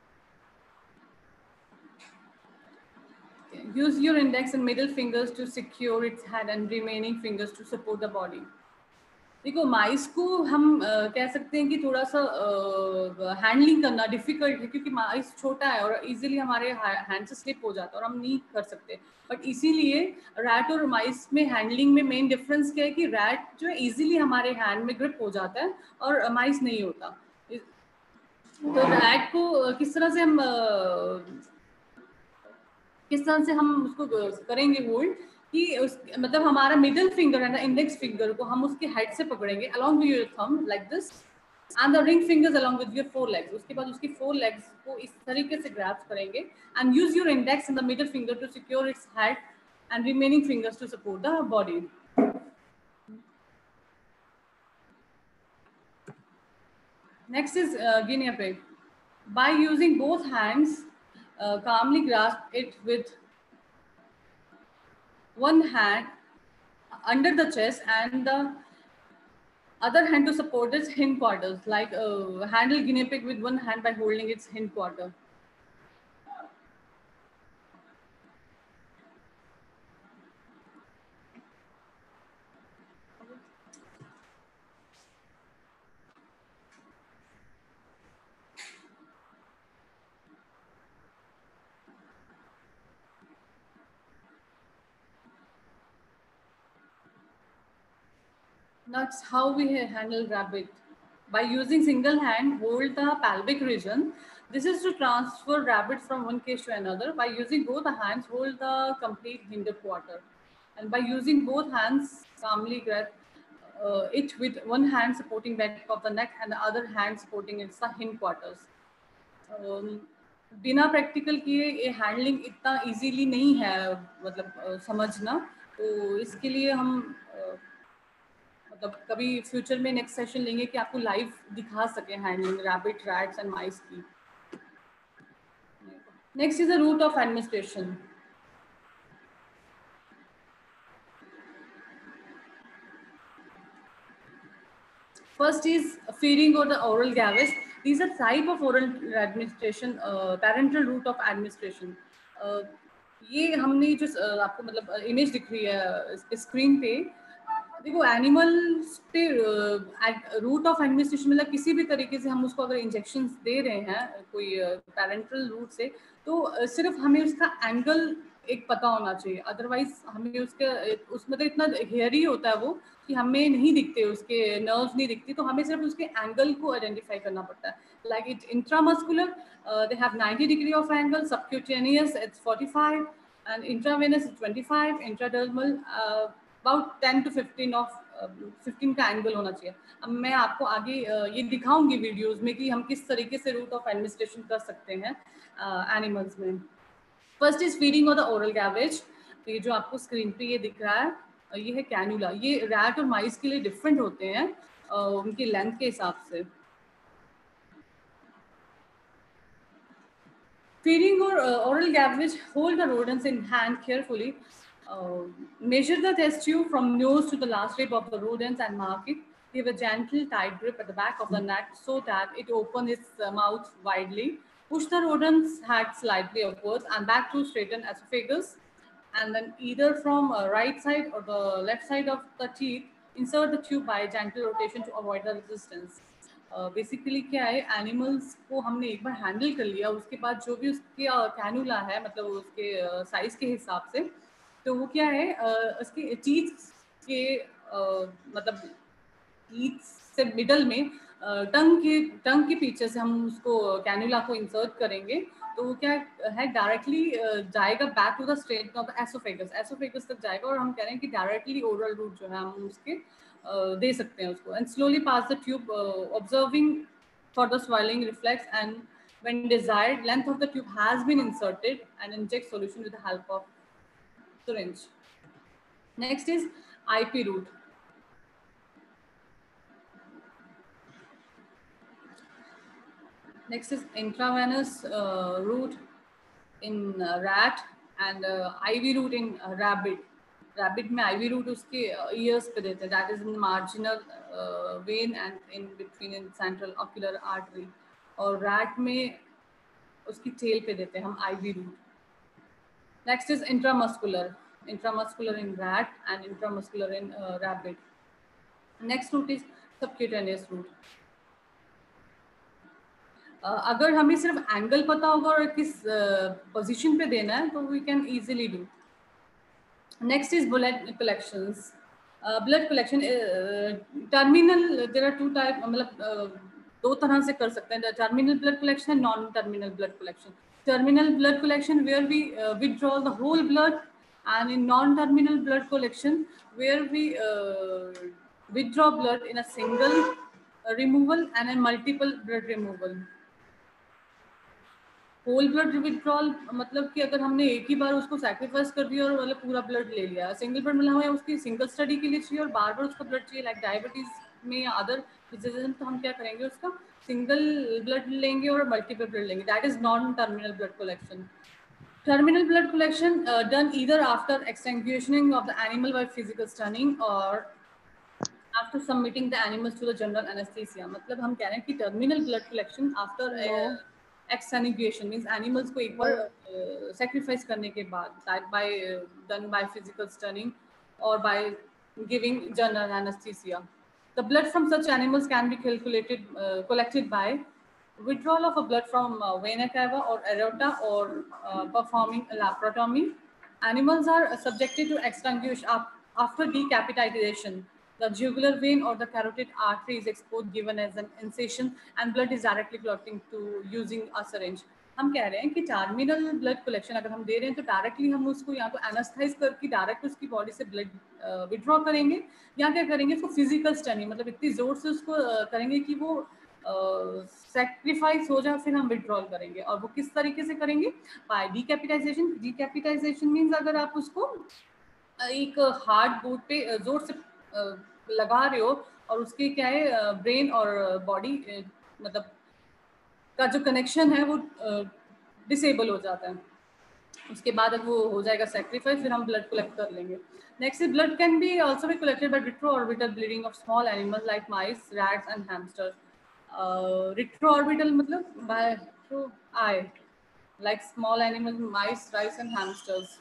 Okay. Use your index and middle fingers to secure its head and remaining fingers to support the body. देखो माइस को हम uh, कह सकते हैं कि थोड़ा सा handling uh, करना डिफिकल्ट है, क्योंकि माइस छोटा है और इजीली हमारे हैंड से स्लिप हो जाता है और हम नहीं कर सकते. बट इसीलिए रैट और माइस में हैंडलिंग में मेन डिफरेंस क्या है कि रैट जो है इजीली हमारे हैंड में ग्रिप हो जाता है और माइस नहीं होता. तो रैट को किस तरह से हम किस तरह से हम उसको करेंगे होल्ड कि उस मतलब हमारा मिडिल फिंगर है ना, इंडेक्स फिंगर को हम उसके हेड से पकड़ेंगे along with your thumb like this and the ring fingers along with your forelegs. उसके बाद उसकी फोर लेग्स को इस तरीके से ग्रैब करेंगे and use your index in the middle finger to secure its head and remaining fingers to support the body. Next is uh, guinea pig. By using both hands, uh, calmly grasp it with one hand under the chest and the other hand to support its hindquarters. Like uh, handle guinea pig with one hand by holding its hindquarter. That's how we handle rabbit. By using single hand, hold the pelvic region. This is to transfer rabbit from one cage to another. By using both hands, hold the complete hinder quarter. And by using both hands, calmly grab uh, it with one hand supporting back of the neck and the other hand supporting its the hind quarters. Um, बिना practical किए ये handling इतना easily नहीं है मतलब uh, समझना, तो इसके लिए हम uh, मतलब कभी फ्यूचर में नेक्स्ट सेशन लेंगे कि आपको लाइव दिखा सके handling rabbit, rats and mice की। Next is the route of administration. First is feeding or the oral gavage. These are type of oral administration, uh, parental route of administration. Uh, ये हमने जो uh, आपको मतलब image दिख रही है screen पे, देखो एनिमल्स पे रूट ऑफ एडमिनिस्ट्रेशन मतलब किसी भी तरीके से हम उसको अगर इंजेक्शन दे रहे हैं कोई पेरेंटल रूट से, तो uh, सिर्फ हमें उसका एंगल एक पता होना चाहिए, अदरवाइज हमें उसके उस मतलब इतना हेयरी होता है वो कि हमें नहीं दिखते, उसके नर्व्स नहीं दिखती, तो हमें सिर्फ उसके एंगल को आइडेंटिफाई करना पड़ता है। Like it intramuscular they have ninety degree of angle, subcutaneous it's forty five and intravenous it's twenty five, intradermal about ten to fifteen of fifteen का एंगल होना चाहिए। अब मैं आपको आगे uh, ये दिखाऊंगी वीडियोज में कि हम किस तरीके से रूट ऑफ एडमिनिस्ट्रेशन कर सकते हैं एनिमल्स uh, में। फर्स्ट इज फीडिंग और द ओरल गैवेज। ये जो आपको स्क्रीन पे ये दिख रहा है ये है कैनुला। ये रैट और माइस के लिए डिफरेंट होते हैं उनकी लेंथ के हिसाब से। फीडिंग और oral gavage, hold the rodents in hand carefully, uh, measure the test tube from nose to the last rib of the rodents and mark it. Give a gentle tight grip at the back of the neck so that it opens its uh, mouth widely. Push the rodent's head slightly upwards and back to straighten esophagus, and then either from uh, right side or the left side of the teeth, insert the tube by gentle rotation to avoid the resistance. Basically uh, क्या है, animals को हमने एक बार handle कर लिया, उसके बाद जो भी उसके कैनुला uh, है मतलब उसके साइज uh, के हिसाब से, तो वो क्या है uh, उसके टीथ के uh, मतलब टीथ से मिडल में टंग uh, के टंग के पीछे से हम उसको कैनुला को इंसर्ट करेंगे, तो वो क्या है डायरेक्टली जाएगा back to the straight of the esophagus, esophagus तक जाएगा, और हम कह रहे हैं कि डायरेक्टली ओरल रूट जो है हम उसके uh, दे सकते हैं उसको। And slowly pass the tube observing for the swelling reflex, and when desired length of the tube has been inserted and inject solution with the help of syringe. Next is IP route. Next is intravenous uh, route in uh, rat and uh, I V route in uh, rabbit. Rabbit में I V route उसके uh, ears पे देते हैं, that is in marginal uh, vein and in between in central ocular artery, और rat में उसकी tail पे देते हैं हम I V route. Next is intramuscular, intramuscular in rat and intramuscular in uh, rabbit. Next route is subcutaneous route. Uh, अगर हमें सिर्फ एंगल पता होगा और किस पोजीशन uh, पे देना है तो we can easily do. Next is blood collections. Blood collection terminal, there are two type, मतलब दो तरह से कर सकते हैं, terminal blood collection, non terminal blood collection. Terminal blood collection where we uh, withdraw the whole blood, and in non-terminal blood collection where we uh, withdraw blood in a single uh, removal and a multiple blood removal. Whole blood withdrawal मतलब कि अगर हमने एक ही बार उसको sacrifice कर दिया और मतलब पूरा ब्लड ले लिया. सिंगल ब्लड मतलब हमें उसकी सिंगल स्टडी के लिए चाहिए और बार बार उसका ब्लड चाहिए, लाइक डायबिटीज में या अदर डिजीजेज में, तो हम क्या करेंगे, उसका सिंगल ब्लड लेंगे और मल्टीपल ब्लड लेंगे. That is non terminal blood collection. Terminal blood collection uh, done either after exsanguination of the animal by physical stunning or after submitting the animals to the general anesthesia. मतलब हम कह रहे हैं कि terminal blood collection after uh, exsanguination means animals को एक बार uh, sacrifice करने के बाद, that by uh, done by physical stunning or by giving general anesthesia. The blood from such animals can be calculated uh, collected by withdrawal of a blood from uh, vena cava or aorta or uh, performing a laparotomy. Animals are subjected to exsanguination after decapitation. The jugular vein or the carotid artery is exposed, given as an incision, and blood is directly clotting to using a syringe. हम कह रहे हैं कि terminal blood collection अगर हम दे रहे हैं तो डायरेक्टली हम उसको या तो एनास्थाइज करके डायरेक्ट उसकी बॉडी से ब्लड विड्रॉ करेंगे, या क्या करेंगे, उसको फिजिकल स्टनिंग मतलब इतनी जोर से उसको uh, करेंगे कि वो सेक्रीफाइस uh, हो जाए, फिर हम विड्रॉल करेंगे. और वो किस तरीके से करेंगे, बाय डीकैपिटाइजेशन. डीकैपिटाइजेशन मीन्स अगर आप उसको एक हार्ड बोर्ड पे जोर से uh, लगा रहे हो और उसके क्या है ब्रेन और बॉडी uh, मतलब का जो कनेक्शन है वो डिसेबल uh, हो जाता है. उसके बाद अब वो हो जाएगा सेक्रीफाइस, फिर हम ब्लड कलेक्ट कर लेंगे. Next is blood can be also be collected by retroorbital bleeding of small animals like mice, rats and hamsters. Retroorbital मतलब by through eye, like small animals, mice, rice and hamsters.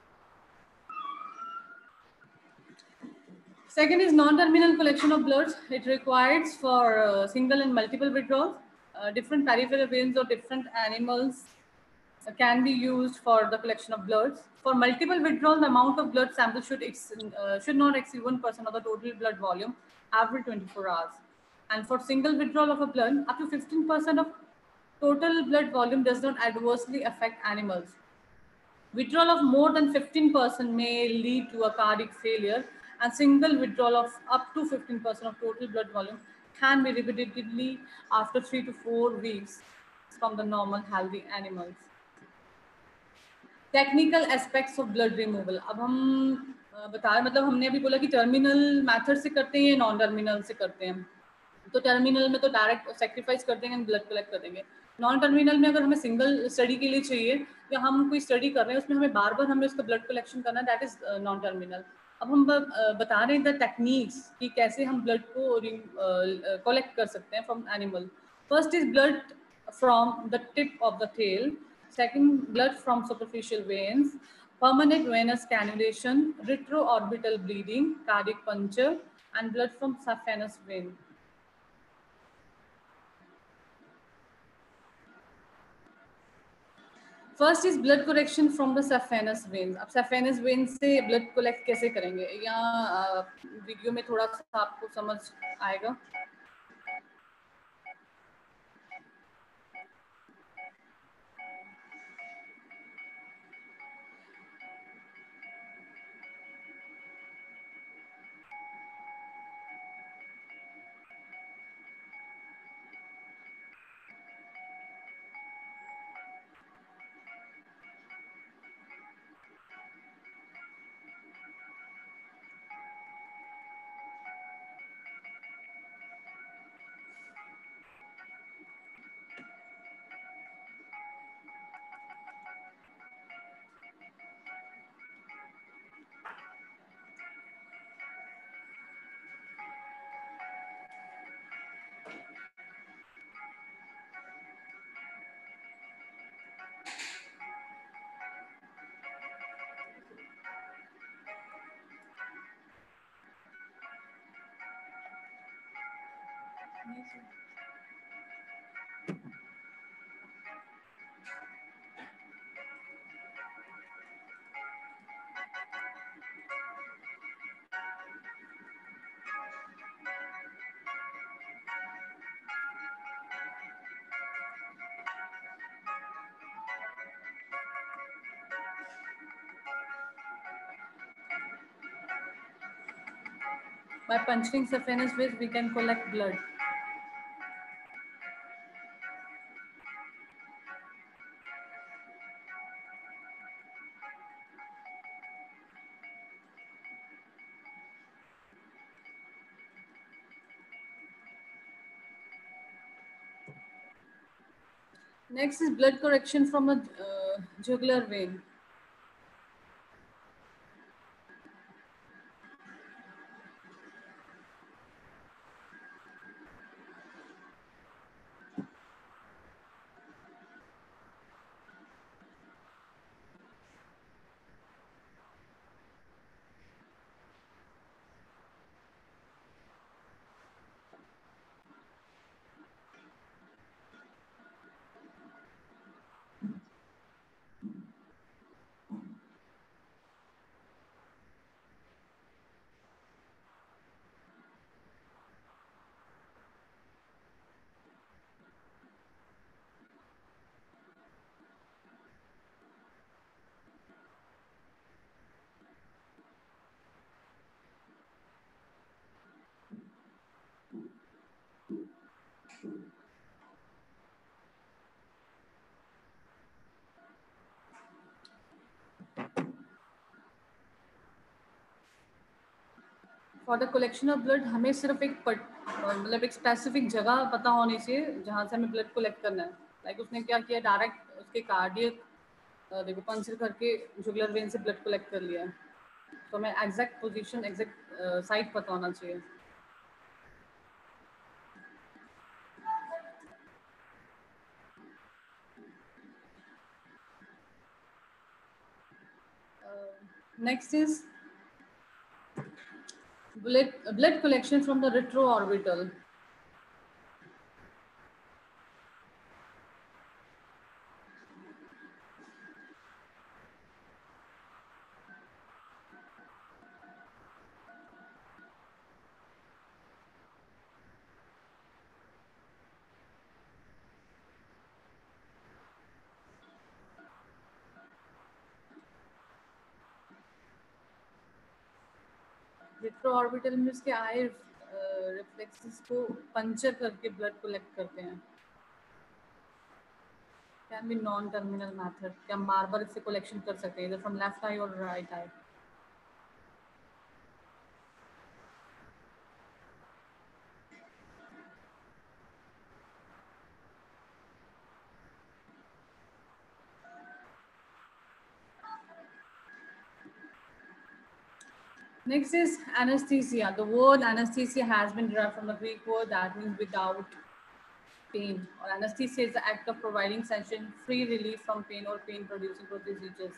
Second is non-terminal collection of bloods. It requires for uh, single and multiple withdrawals. Uh, different peripheral veins or different animals uh, can be used for the collection of bloods. For multiple withdrawal, the amount of blood sample should ex uh, should not exceed one percent of the total blood volume every twenty-four hours. And for single withdrawal of a blood, up to fifteen percent of total blood volume does not adversely affect animals. Withdrawal of more than fifteen percent may lead to a cardiac failure, and single withdrawal of up to fifteen percent of total blood volume can be repeatedly after three to four weeks from the normal healthy animals. Technical aspects of blood removal. अब हम बता मतलब हमने अभी बोला कि terminal method से करते हैं या नॉन टर्मिनल से करते हैं. तो टर्मिनल में तो डायरेक्ट सेक्रीफाइस कर देंगे, ब्लड कलेक्ट कर देंगे. नॉन टर्मिनल में अगर हमें सिंगल स्टडी के लिए चाहिए या हम कोई स्टडी कर रहे हैं उसमें हमें बार बार हमें उसका ब्लड कलेक्शन करना, दैट इज नॉन टर्मिनल. अब हम बता रहे हैं द टेक्निक्स कि कैसे हम ब्लड को कलेक्ट कर सकते हैं from animal. First is blood from the tip of the tail. Second, blood from superficial veins, permanent venous cannulation, retroorbital bleeding, cardiac puncture, and blood from saphenous vein. First is blood collection from the saphenous veins. अब saphenous vein से blood collect कैसे करेंगे, यहाँ video में थोड़ा सा आपको समझ आएगा. By puncturing saphenous veins, we can collect blood. Next is blood correction from a uh, jugular vein. For the collection of blood हमें सिर्फ एक मतलब एक स्पेसिफिक जगह पता होनी चाहिए जहाँ से हमें ब्लड कलेक्ट करना है. लाइक like उसने क्या किया, डायरेक्ट उसके कार्डियक देखो पंचर करके जुगुलर वेन से ब्लड कलेक्ट कर लिया. तो हमें एग्जैक्ट पोजीशन एग्जैक्ट साइट पता होना चाहिए. Next is blood blood collection from the retroorbital. Retroorbital में इसके आई रिफ्लेक्सेस को पंचर करके ब्लड कलेक्ट करते हैं. Can be non terminal method. क्या हम बार बार इससे कलेक्शन कर सकते हैं इधर फ्रॉम लेफ्ट आई और right eye. Next is anesthesia. The word anesthesia has been derived from the Greek word that means without pain. Or anesthesia is the act of providing sanction-free relief from pain or pain-producing procedures.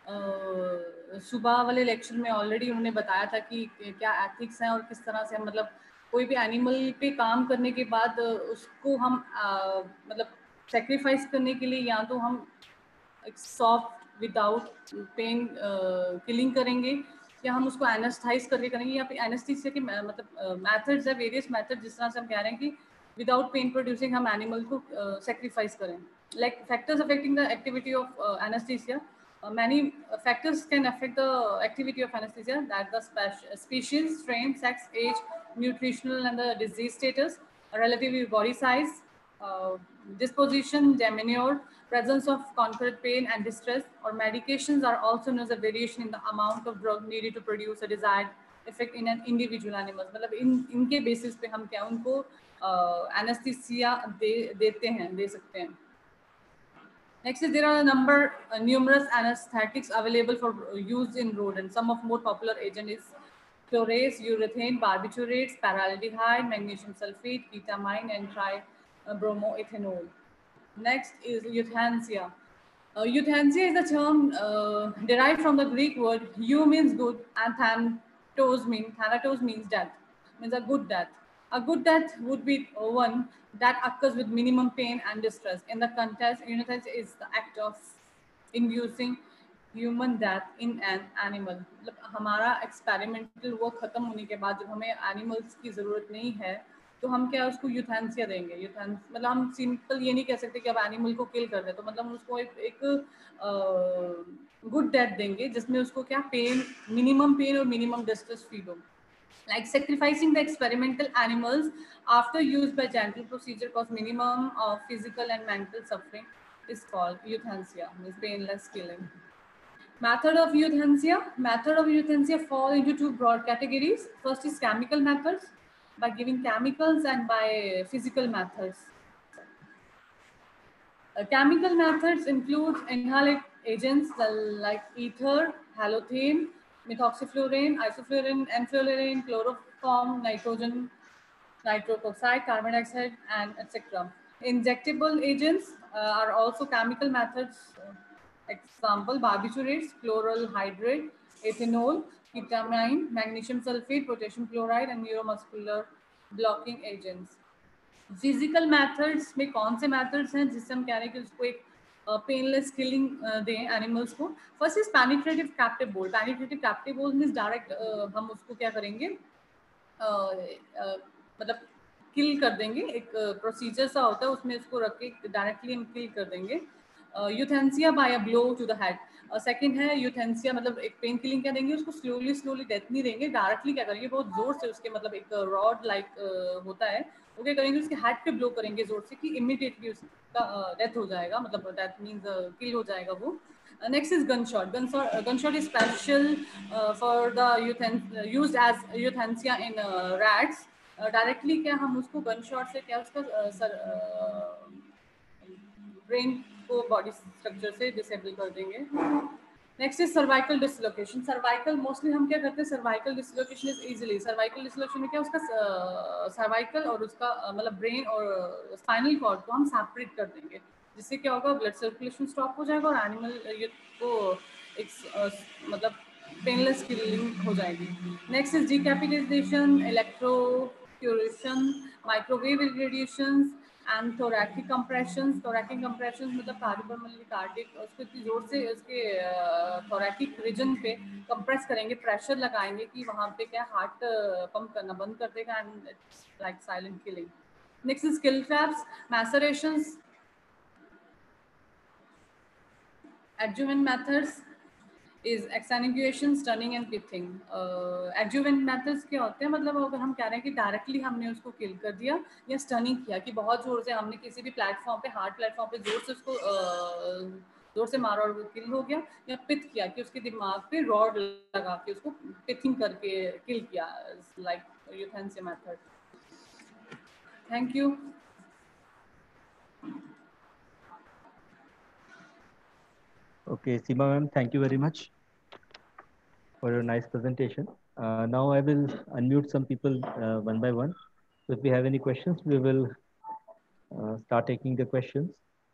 uh, सुबह वाले lecture में already उन्होंने बताया था कि क्या ethics हैं और किस तरह से हम मतलब कोई भी एनिमल पे काम करने के बाद उसको हम uh, मतलब सेक्रीफाइस करने के लिए या तो हम एक सॉफ्ट विदाउट पेन किलिंग करेंगे या हम उसको एनेस्थाइज करके करेंगे. या फिर एनेस्थीसिया के मतलब मेथड्स है, वेरियस मेथड जिस तरह से हम कह रहे हैं कि विदाउट पेन प्रोड्यूसिंग हम एनिमल को सेक्रीफाइस uh, करें. Like factors affecting the activity of anaesthesia. Many factors can affect the activity of anesthesia, that the species, strain, sex, age, nutritional and the disease status, relative body size, uh, disposition, demeanor, presence of concurrent pain and distress, or medications are also known as a variation in the amount of drug needed to produce a desired effect in an individual animal. मतलब इन इनके basis पे हम क्या उनको anaesthesia दे देते हैं दे सकते हैं. Next is there are a number uh, numerous anesthetics available for use in rodents. Some of more popular agent is chlorase, urethane, barbiturates, paraldehyde, magnesium sulfate, ketamine, and tribromoethanol. Next is euthanasia. Uh, euthanasia is a term uh, derived from the Greek word eu means good and thanatos means thanatos means death, means a good death. A good death would be one that occurs with minimum pain and distress. In the context, euthanasia is the act of inducing human death in an animal. मतलब हमारा experimental वो खत्म होने के बाद जब हमें animals की ज़रूरत नहीं है तो हम क्या उसको यूथैनेसिया देंगे. यूथैन मतलब हम सिंपल ये नहीं कह सकते कि अब एनिमल को किल कर दे, तो मतलब उसको एक एक गुड डेथ देंगे जिसमें उसको क्या पेन, मिनिमम पेन और मिनिमम डिस्ट्रेस फील हो. like sacrificing the experimental animals after use by gentle procedure cause minimum of physical and mental suffering is called euthanasia, means painless killing. Method of euthanasia. Method of euthanasia fall into two broad categories. First is chemical methods, by giving chemicals, and by physical methods. Uh, chemical methods include inhaled agents like ether, halothane, methoxyfluorine, isoflurane, enfluorine, chloroform, nitrogen, nitric oxide, carbon dioxide, and et cetera. Injectable agents uh, are also chemical methods. Example, barbiturates, chloral hydrate, ethanol, ketamine, magnesium sulfate, potassium chloride, and neuromuscular blocking agents. Physical methods में कौन से methods हैं जिससे हम कह रहे हैं कि उसको एक पेनलेस किलिंग दें एनिमल्स को. First is penetrative captive bolt. Penetrative captive bolt means direct हम उसको क्या करेंगे, uh, uh, मतलब किल कर देंगे. एक प्रोसीजर uh, सा होता है, उसमें इसको रख के डायरेक्टली हम किल कर देंगे. Euthanasia by a blow to the head. Second है यूथेंसिया, मतलब एक पेन किलिंग क्या देंगे, उसको स्लोली स्लोली डेथ नहीं देंगे, डायरेक्टली क्या करेंगे, बहुत जोर से उसके मतलब एक रॉड लाइक uh, होता है, वो क्या करेंगे, उसके हेड पे ब्लो करेंगे जोर से कि इमीडिएटली उसका डेथ uh, हो जाएगा, मतलब डेथ मींस किल हो जाएगा वो. Next is gunshot. Gun gunshot is special for the used as euthanasia in rats. Directly क्या हम उसको गन शॉट से क्या उसका uh, सर ब्रेन uh, को बॉडी स्ट्रक्चर से डिसेबल कर देंगे. Next is cervical dislocation. Cervical mostly हम क्या करते हैं, cervical dislocation is easily. Cervical dislocation में क्या उसका सर्वाइकल uh, और उसका uh, मतलब ब्रेन और स्पाइनल कॉर्ड को हम सेपरेट कर देंगे, जिससे क्या होगा, ब्लड सर्कुलेशन स्टॉप हो जाएगा और एनिमल को एक uh, मतलब पेनलेस किलिंग हो जाएगी. Next is decapitation, electrocution, microwave radiation and thoracic compressions. thoracic compressions मतलब कार्डियोपल्मोनरी कार्डिक, उसको इतनी जोर से उसके thoracic रीजन पे कंप्रेस करेंगे, प्रेशर लगाएंगे कि वहाँ पे क्या हार्ट पंप करना बंद कर देगा, and it's like silent killing. Next is kill traps, macerations, adjuvant methods is exsanguination, stunning and pithing. uh, adjuvant methods क्या होते हैं, मतलब अगर हम कह रहे हैं कि डायरेक्टली हमने उसको किल कर दिया या स्टनिंग किया, कि बहुत जोर से हमने किसी भी प्लेटफॉर्म पे, हार्ड प्लेटफॉर्म पे जोर से उसको uh, जोर से मारा और वो किल हो गया, या पिथ किया कि उसके दिमाग पे रॉड लगा के उसको पिथिंग करके किल किया, like euthanasia method. Thank you. Okay, Seema ma'am, thank you very much for your nice presentation. Uh, now I will unmute some people uh, one by one. So if we have any questions, we will uh, start taking the questions.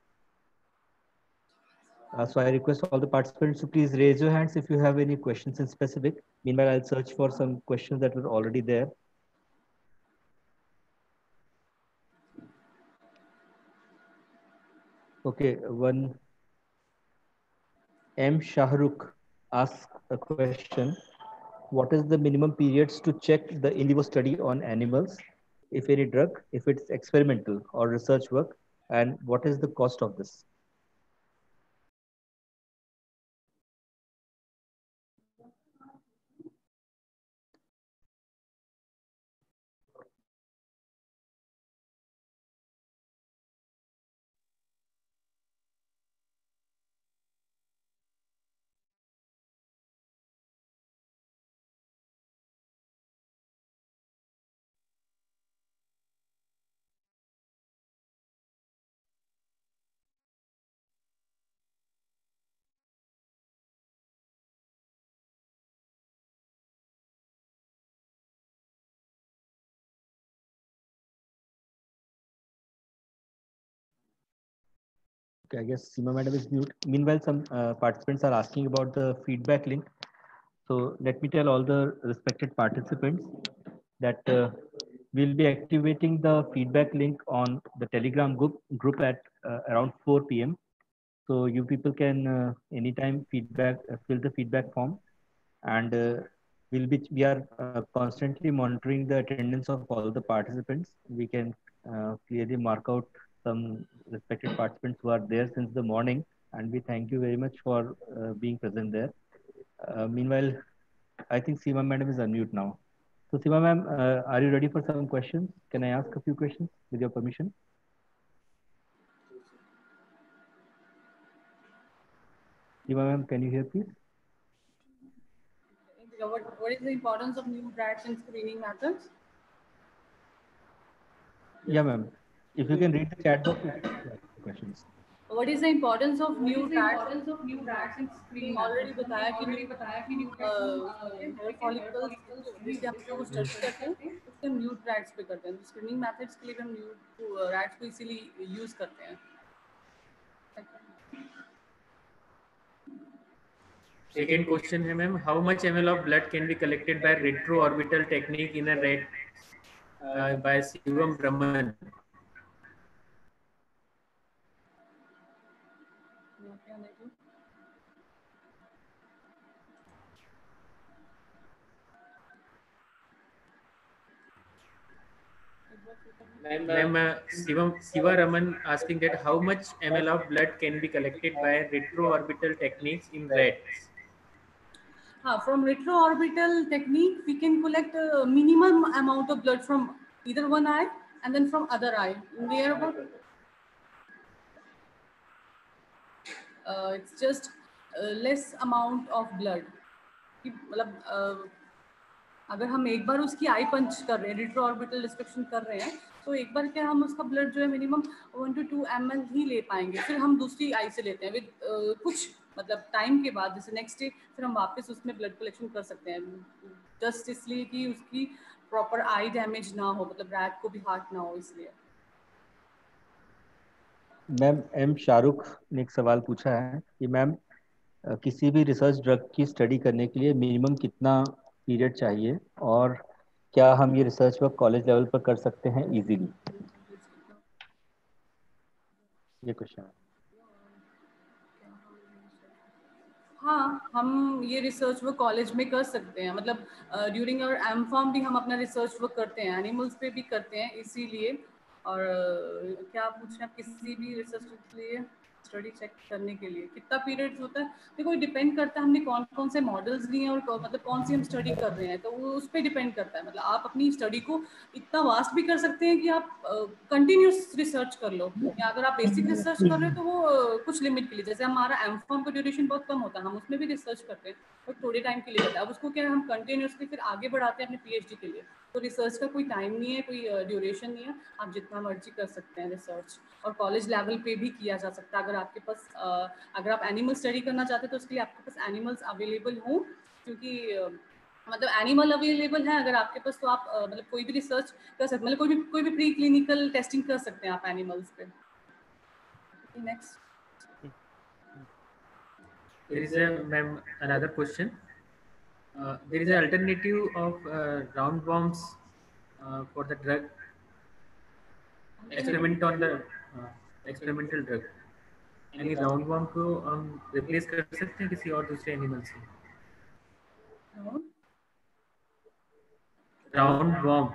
Uh, so I request all the participants to please raise your hands if you have any questions in specific. Meanwhile, I'll search for some questions that were already there. Okay, one M. Shahrukh asks a question. What is the minimum periods to check the in vivo study on animals, if any drug, if it's experimental or research work, and what is the cost of this? Okay, I guess Seema madam is mute. Meanwhile, some uh, participants are asking about the feedback link. So let me tell all the respected participants that uh, we'll be activating the feedback link on the Telegram group, group at uh, around four P M So you people can uh, anytime feedback, uh, fill the feedback form, and uh, we'll be, we are uh, constantly monitoring the attendance of all the participants. We can uh, clearly mark out some respected participants who are there since the morning, and we thank you very much for uh, being present there. Uh, meanwhile, I think Seema madam is unmute now. So Seema ma'am, uh, are you ready for some questions? Can I ask a few questions with your permission? Seema ma'am, can you hear please? What, what is the importance of new drugs and screening methods? Yeah ma'am. If you can read the chat box, yeah, questions. What is the importance of What new is the drugs? importance of new drugs and screening already methods? बताया कि Already new बताया कि new hair follicles जिससे हम उसको study करते हैं उसके हम न्यू ट्रैक्स पे करते हैं, स्क्रीनिंग मेथड्स के लिए भी हम न्यू रैट्स को इसीलिए यूज करते हैं. Second question है ma'am, how much ml of blood can be collected by retroorbital technique in a rat uh, by Shivam Brahman? Ma'am, uh, Shivam Shiva Raman asking that how much ml of blood can be collected by retroorbital techniques in rats? हाँ, from retroorbital technique we can collect a minimum amount of blood from either one eye and then from other eye. We are about uh, it's just uh, less amount of blood. मतलब uh, अगर हम एक बार उसकी आई पंच कर रहे हैं, रिट्रोऑर्बिटल destruction कर रहे हैं, तो एक बार क्या हम उसका ब्लड जो है minimum one to two M L ही ले पाएंगे. फिर हम दूसरी आई से लेते हैं विद uh, कुछ मतलब टाइम के बाद, जैसे नेक्स्ट डे फिर हम वापस उसमें ब्लड कलेक्शन कर सकते हैं, जस्ट इसलिए कि उसकी प्रॉपर आई डैमेज ना हो, मतलब रैट को भी हार्ट ना हो इसलिए. मैम एम शाहरुख ने एक सवाल पूछा है कि मैम किसी भी रिसर्च ड्रग की स्टडी करने के लिए मिनिमम कितना पीरियड चाहिए और क्या हम ये रिसर्च वर्क कॉलेज लेवल पर कर सकते हैं इजीली? ये क्वेश्चन है. हाँ, हम ये रिसर्च वर्क कॉलेज में कर सकते हैं, मतलब ड्यूरिंग आवर एम फार्म भी हम अपना रिसर्च वर्क करते हैं, एनिमल्स पे भी करते हैं इसीलिए. और uh, क्या पूछ रहे हैं, किसी भी रिसर्च के लिए स्टडी चेक करने के लिए कितना पीरियड होता है? देखो डिपेंड करता है हमने कौन कौन से मॉडल्स लिए हैं और मतलब कौन सी हम स्टडी कर रहे हैं, तो वो उस पर डिपेंड करता है. मतलब आप अपनी स्टडी को इतना वास्ट भी कर सकते हैं कि आप कंटिन्यूस uh, रिसर्च कर लो, या अगर आप बेसिक रिसर्च कर रहे हो तो वो uh, कुछ लिमिट के लिए, जैसे हमारा एम फॉर्म का ड्यूरेशन बहुत कम होता है, हम उसमें भी रिसर्च करते हैं और थोड़े टाइम के लिए होता है. अब उसको क्या है, हम कंटिन्यूसली फिर आगे बढ़ाते हैं अपने पीएचडी के लिए. तो रिसर्च का कोई टाइम नहीं है, कोई ड्यूरेशन नहीं है, आप जितना मर्जी कर सकते हैं रिसर्च. और कॉलेज लेवल पे भी किया जा सकता है. अगर आपके पास अगर आप एनिमल स्टडी करना चाहते हैं तो उसके लिए आपके पास एनिमल्स अवेलेबल हों, क्योंकि मतलब एनिमल अवेलेबल है अगर आपके पास, तो आप मतलब कोई भी रिसर्च कर सकते हैं, मतलब कोई भी कोई भी प्री क्लिनिकल टेस्टिंग कर सकते हैं आप एनिमल्स पे. Next There is a ma'am another question. Uh, there is an alternative of uh, roundworms uh, for the drug experiment on the uh, experimental drug. यानी राउंडवॉर्म को हम रिप्लेस कर सकते हैं किसी और दूसरे एनिमल से? राउंडवॉर्म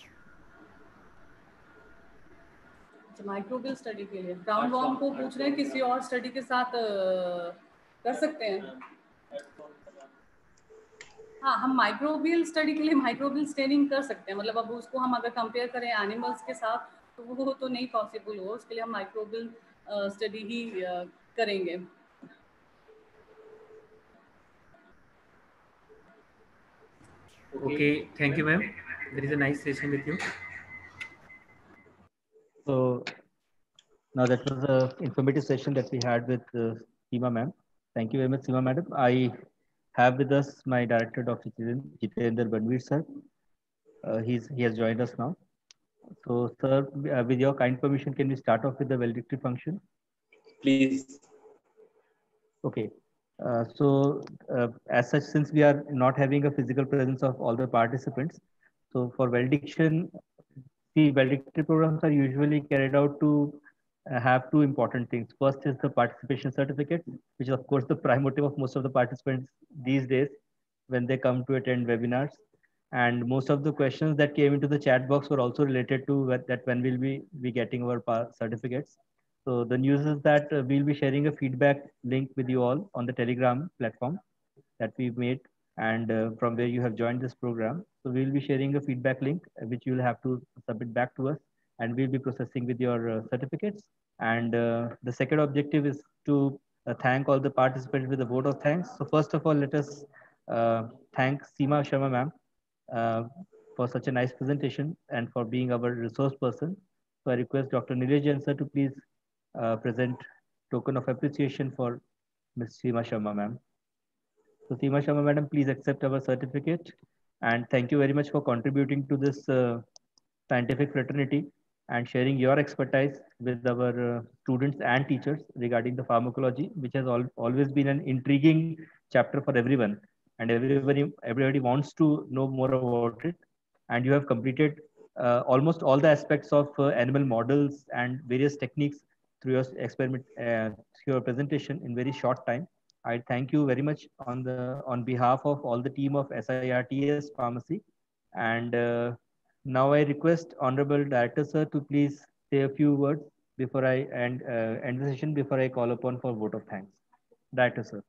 माइक्रोबियल स्टडी के लिए राउंडवॉर्म को पूछ रहे हैं किसी और स्टडी के साथ uh, कर सकते हैं. हाँ, हम माइक्रोबियल स्टडी के लिए माइक्रोबियल स्टेनिंग कर सकते हैं. मतलब अब उसको हम अगर कंपेयर करें एनिमल्स के साथ तो वो तो नहीं पॉसिबल हो, उसके लिए हम माइक्रोबियल स्टडी ही uh, करेंगे. Okay, thank you ma'am. There is a nice session with you. So now that was a informative session that we had with uh, Seema ma'am. Thank you very much, Seema madam. I have with us my director, Doctor Jitendra Banveer sir. Uh, he's he has joined us now. So, sir, uh, with your kind permission, can we start off with the valedictory function? Please. Okay. Uh, so, uh, as such, since we are not having a physical presence of all the participants, so for valediction, the valedictory programs are usually carried out to uh, have two important things. First is the participation certificate, which is of course the prime motive of most of the participants these days when they come to attend webinars. And most of the questions that came into the chat box were also related to that when we'll be, be getting our certificates. So the news is that uh, we'll be sharing a feedback link with you all on the Telegram platform that we've made. and uh, from where you have joined this program. So we'll be sharing a feedback link, uh, which you'll have to submit back to us, and we'll be processing with your uh, certificates. And uh, the second objective is to uh, thank all the participants with a vote of thanks. So first of all, let us uh, thank Seema Sharma ma'am uh, for such a nice presentation and for being our resource person. So I request Doctor Nilesh Jain sir to please uh, present token of appreciation for Miz Seema Sharma ma'am. So Seema Sharma madam, please accept our certificate, and thank you very much for contributing to this uh, scientific fraternity and sharing your expertise with our uh, students and teachers regarding the pharmacology, which has al always been an intriguing chapter for everyone, and everybody everybody wants to know more about it. And you have completed uh, almost all the aspects of uh, animal models and various techniques through your experiment, uh, through your presentation in very short time. I thank you very much on the on behalf of all the team of SIRTS Pharmacy. And uh, now I request Honorable Director Sir to please say a few words before I end, uh, end the session, before I call upon for vote of thanks. Director Sir.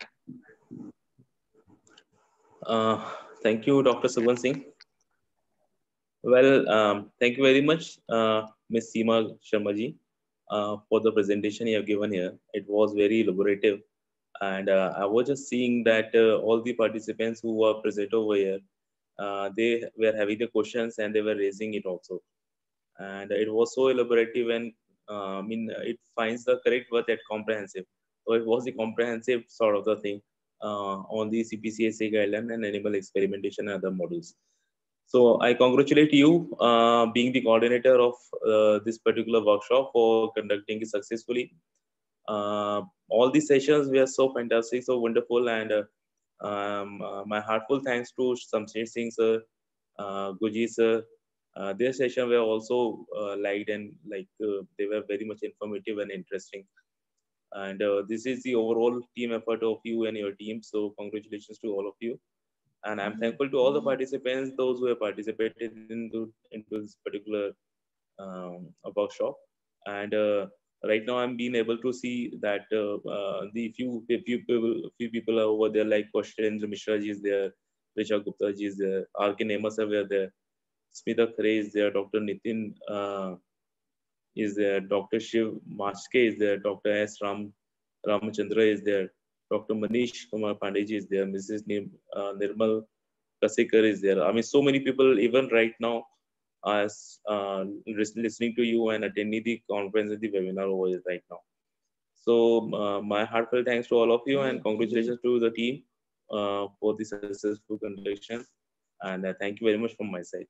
Uh, thank you, Doctor Suban Singh. Well, um, thank you very much, uh, Miz Seema Sharma ji, uh, for the presentation you have given here. It was very elaborative. And uh, I was just seeing that uh, all the participants who were present over here, uh, they were having the questions and they were raising it also. And it was so elaborative, and uh, I mean, it finds the correct word at comprehensive. So it was the comprehensive sort of the thing uh, on the C P C S A guideline and animal experimentation and other models. So I congratulate you uh, being the coordinator of uh, this particular workshop for conducting it successfully. Uh, all these sessions were so fantastic, so wonderful, and uh, um, uh, my heartfelt thanks to Samsher Singh sir, uh, Guji sir. Uh, their session were also uh, liked, and like uh, they were very much informative and interesting. And uh, this is the overall team effort of you and your team. So congratulations to all of you. And I'm thankful to all the participants, those who have participated into, into this particular um, workshop. And uh, right now I'm being able to see that uh, uh, the few, few people few people are over there, like Kwashendra Mishra ji is there, Richa Gupta ji is there, R K Nemasa were there, Smita Khare is there, Doctor Nitin uh, is there, Doctor Shiv Maske is there, Doctor S. Ram Ramachandra is there, Doctor Manish Kumar Pandey is there, Missus Nim, uh, Nirmal Kasekar is there. I mean, so many people, even right now, are uh, listening to you and attending the conference and the webinar over here right now. So, uh, my heartfelt thanks to all of you, and congratulations to the team uh, for the successful conduction. And uh, thank you very much from my side.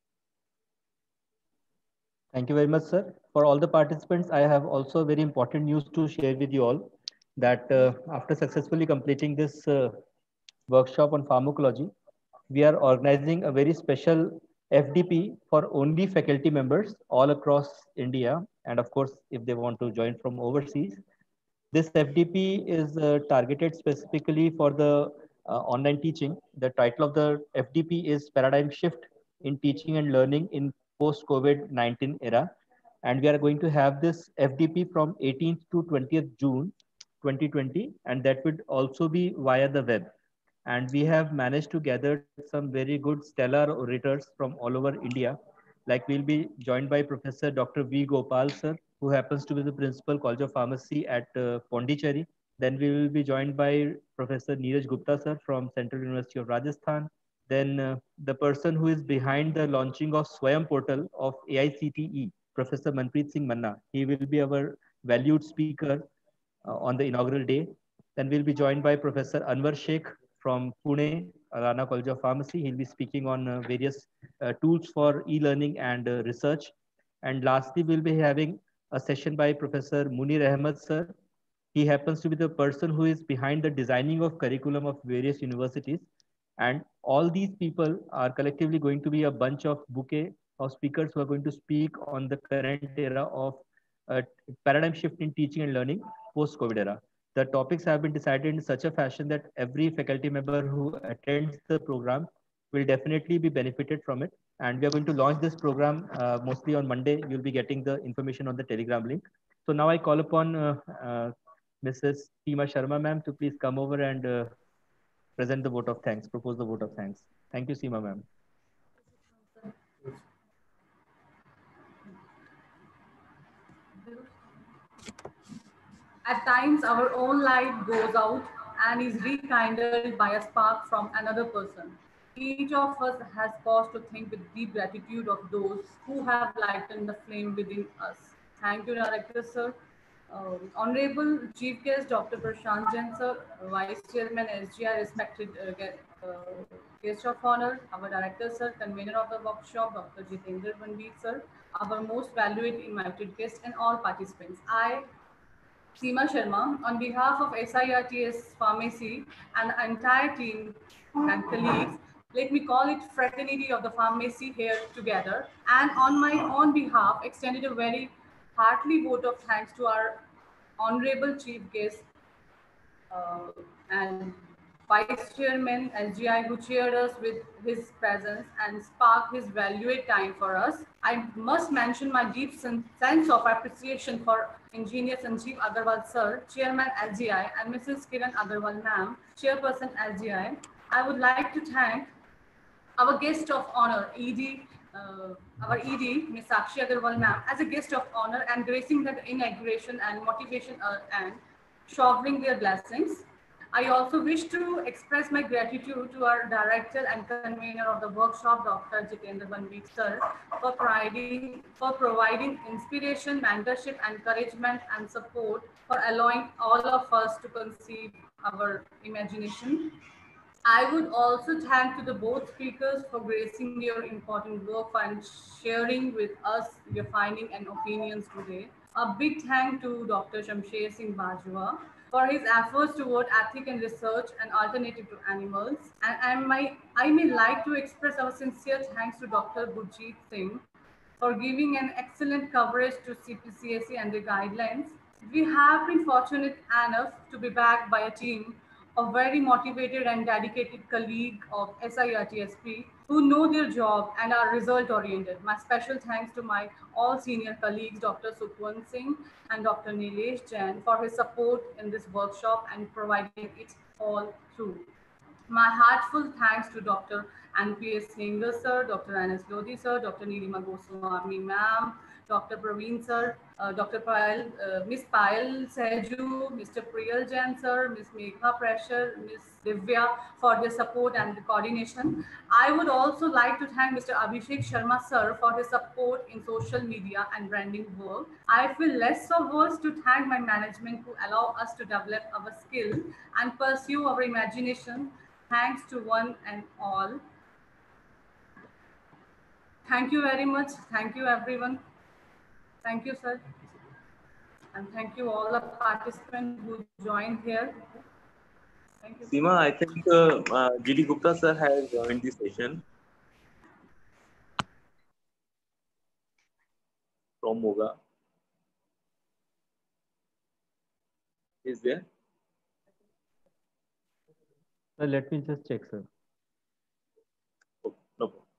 Thank you very much, sir. For all the participants, I have also very important news to share with you all, that uh, after successfully completing this uh, workshop on pharmacology, we are organizing a very special F D P for only faculty members all across India. And of course, if they want to join from overseas, this F D P is uh, targeted specifically for the uh, online teaching. The title of the F D P is Paradigm Shift in Teaching and Learning in Post-COVID nineteen Era. And we are going to have this F D P from eighteenth to twentieth June twenty twenty, and that would also be via the web. And we have managed to gather some very good stellar orators from all over India. Like, we'll be joined by Professor Doctor V. Gopal sir, who happens to be the Principal College of Pharmacy at uh, Pondicherry. Then we will be joined by Professor Neeraj Gupta sir from Central University of Rajasthan. Then uh, the person who is behind the launching of Swayam portal of A I C T E, Professor Manpreet Singh Manna. He will be our valued speaker uh, on the inaugural day. Then we'll be joined by Professor Anwar Sheikh from Pune, Rana College of Pharmacy. He'll be speaking on uh, various uh, tools for e-learning and uh, research. And lastly, we'll be having a session by Professor Munir Ahmed sir. He happens to be the person who is behind the designing of curriculum of various universities. And all these people are collectively going to be a bunch of bouquet of speakers who are going to speak on the current era of uh, paradigm shift in teaching and learning post-COVID era. The topics have been decided in such a fashion that every faculty member who attends the program will definitely be benefited from it. And we are going to launch this program uh, mostly on Monday. You'll be getting the information on the Telegram link. So now I call upon uh, uh, Missus Seema Sharma ma'am to please come over and uh, present the vote of thanks, propose the vote of thanks. Thank you, Seema ma'am. At times, our own light goes out and is rekindled by a spark from another person. Each of us has cause to think with deep gratitude of those who have lightened the flame within us. Thank you, Director Sir. Uh, Honorable Chief Guest Doctor Prashant Jain Sir, Vice Chairman S G I, respected uh, gue- uh, Guest of Honor, our Director Sir, Convener of the workshop Doctor Jitendra Bandit Sir, our most valued invited guest, and all participants. I Seema Sharma, on behalf of S I R T S Pharmacy and the entire team and colleagues, let me call it fraternity of the pharmacy here together. And on my own behalf, extended a very heartily vote of thanks to our honorable chief guest uh, and Vice Chairman S G I, who cheered us with his presence and sparked his valuable time for us. I must mention my deep sen- sense of appreciation for Engineer Sanjeev Agarwal Sir, Chairman S G I, and Missus Kiran Agarwal Ma'am, Chairperson S G I. I I would like to thank our guest of honor, E D, uh, our E D, Miz Sakshi Agarwal ma'am, as a guest of honor and gracing the inauguration and motivation uh, and showering their blessings. I also wish to express my gratitude to our director and convener of the workshop, Doctor Jitendra Bandit sir, for providing, for providing inspiration, mentorship, encouragement, and support for allowing all of us to conceive our imagination. I would also thank to the both speakers for gracing your important work and sharing with us your findings and opinions today. A big thank to Doctor Shamsher Singh Bajwa for his efforts toward ethic and research and alternative to animals. And I may, I may like to express our sincere thanks to Doctor Gurjeet Singh for giving an excellent coverage to C P C S E and the guidelines. We have been fortunate enough to be backed by a team of very motivated and dedicated colleagues of S I R T S P who know their job and are result oriented. My special thanks to my all senior colleagues, Doctor Sukhwant Singh and Doctor Nilesh Jain, for his support in this workshop and providing it all through. My heartfelt thanks to Doctor N P S Singh sir, Doctor Anas Lodi sir, Doctor Nilima Goswami ma'am, Doctor Praveen sir, uh, Doctor Payal, uh, Miss Payal Sehju, Mister Priyal Jain sir, Miss Megha Pressure, Miss Divya for their support and the coordination. I would also like to thank Mister Abhishek Sharma sir for his support in social media and branding work. I feel less of words to thank my management who allow us to develop our skill and pursue our imagination. Thanks to one and all. Thank you very much. Thank you, everyone. Thank you, sir. And thank you all the participants who joined here. Thank you. Seema, I think uh, uh, G D Gupta sir has joined the session from Moga. Is there? Sir, let me just check, sir. Oh, no problem.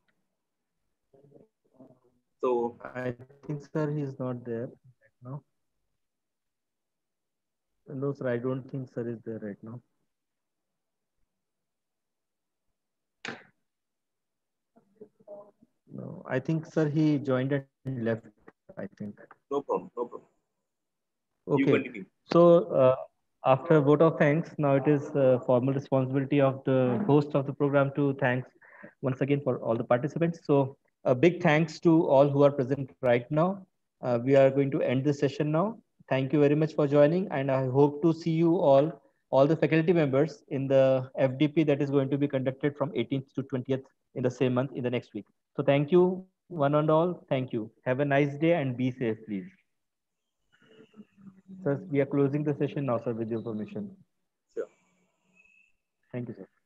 So, I think, sir, he's not there right now. No, sir, I don't think sir is there right now. No, I think, sir, he joined and left, I think. no problem, no problem. You Okay, continue. so uh, after vote of thanks, now it is uh, formal responsibility of the host of the program to thanks once again for all the participants. So a big thanks to all who are present right now. Uh, we are going to end this session now. Thank you very much for joining, and I hope to see you all, all the faculty members in the F D P that is going to be conducted from eighteenth to twentieth in the same month in the next week. So thank you, one and all. Thank you. Have a nice day and be safe, please. Sir, we are closing the session now, sir, with your permission. Sure. Thank you, sir.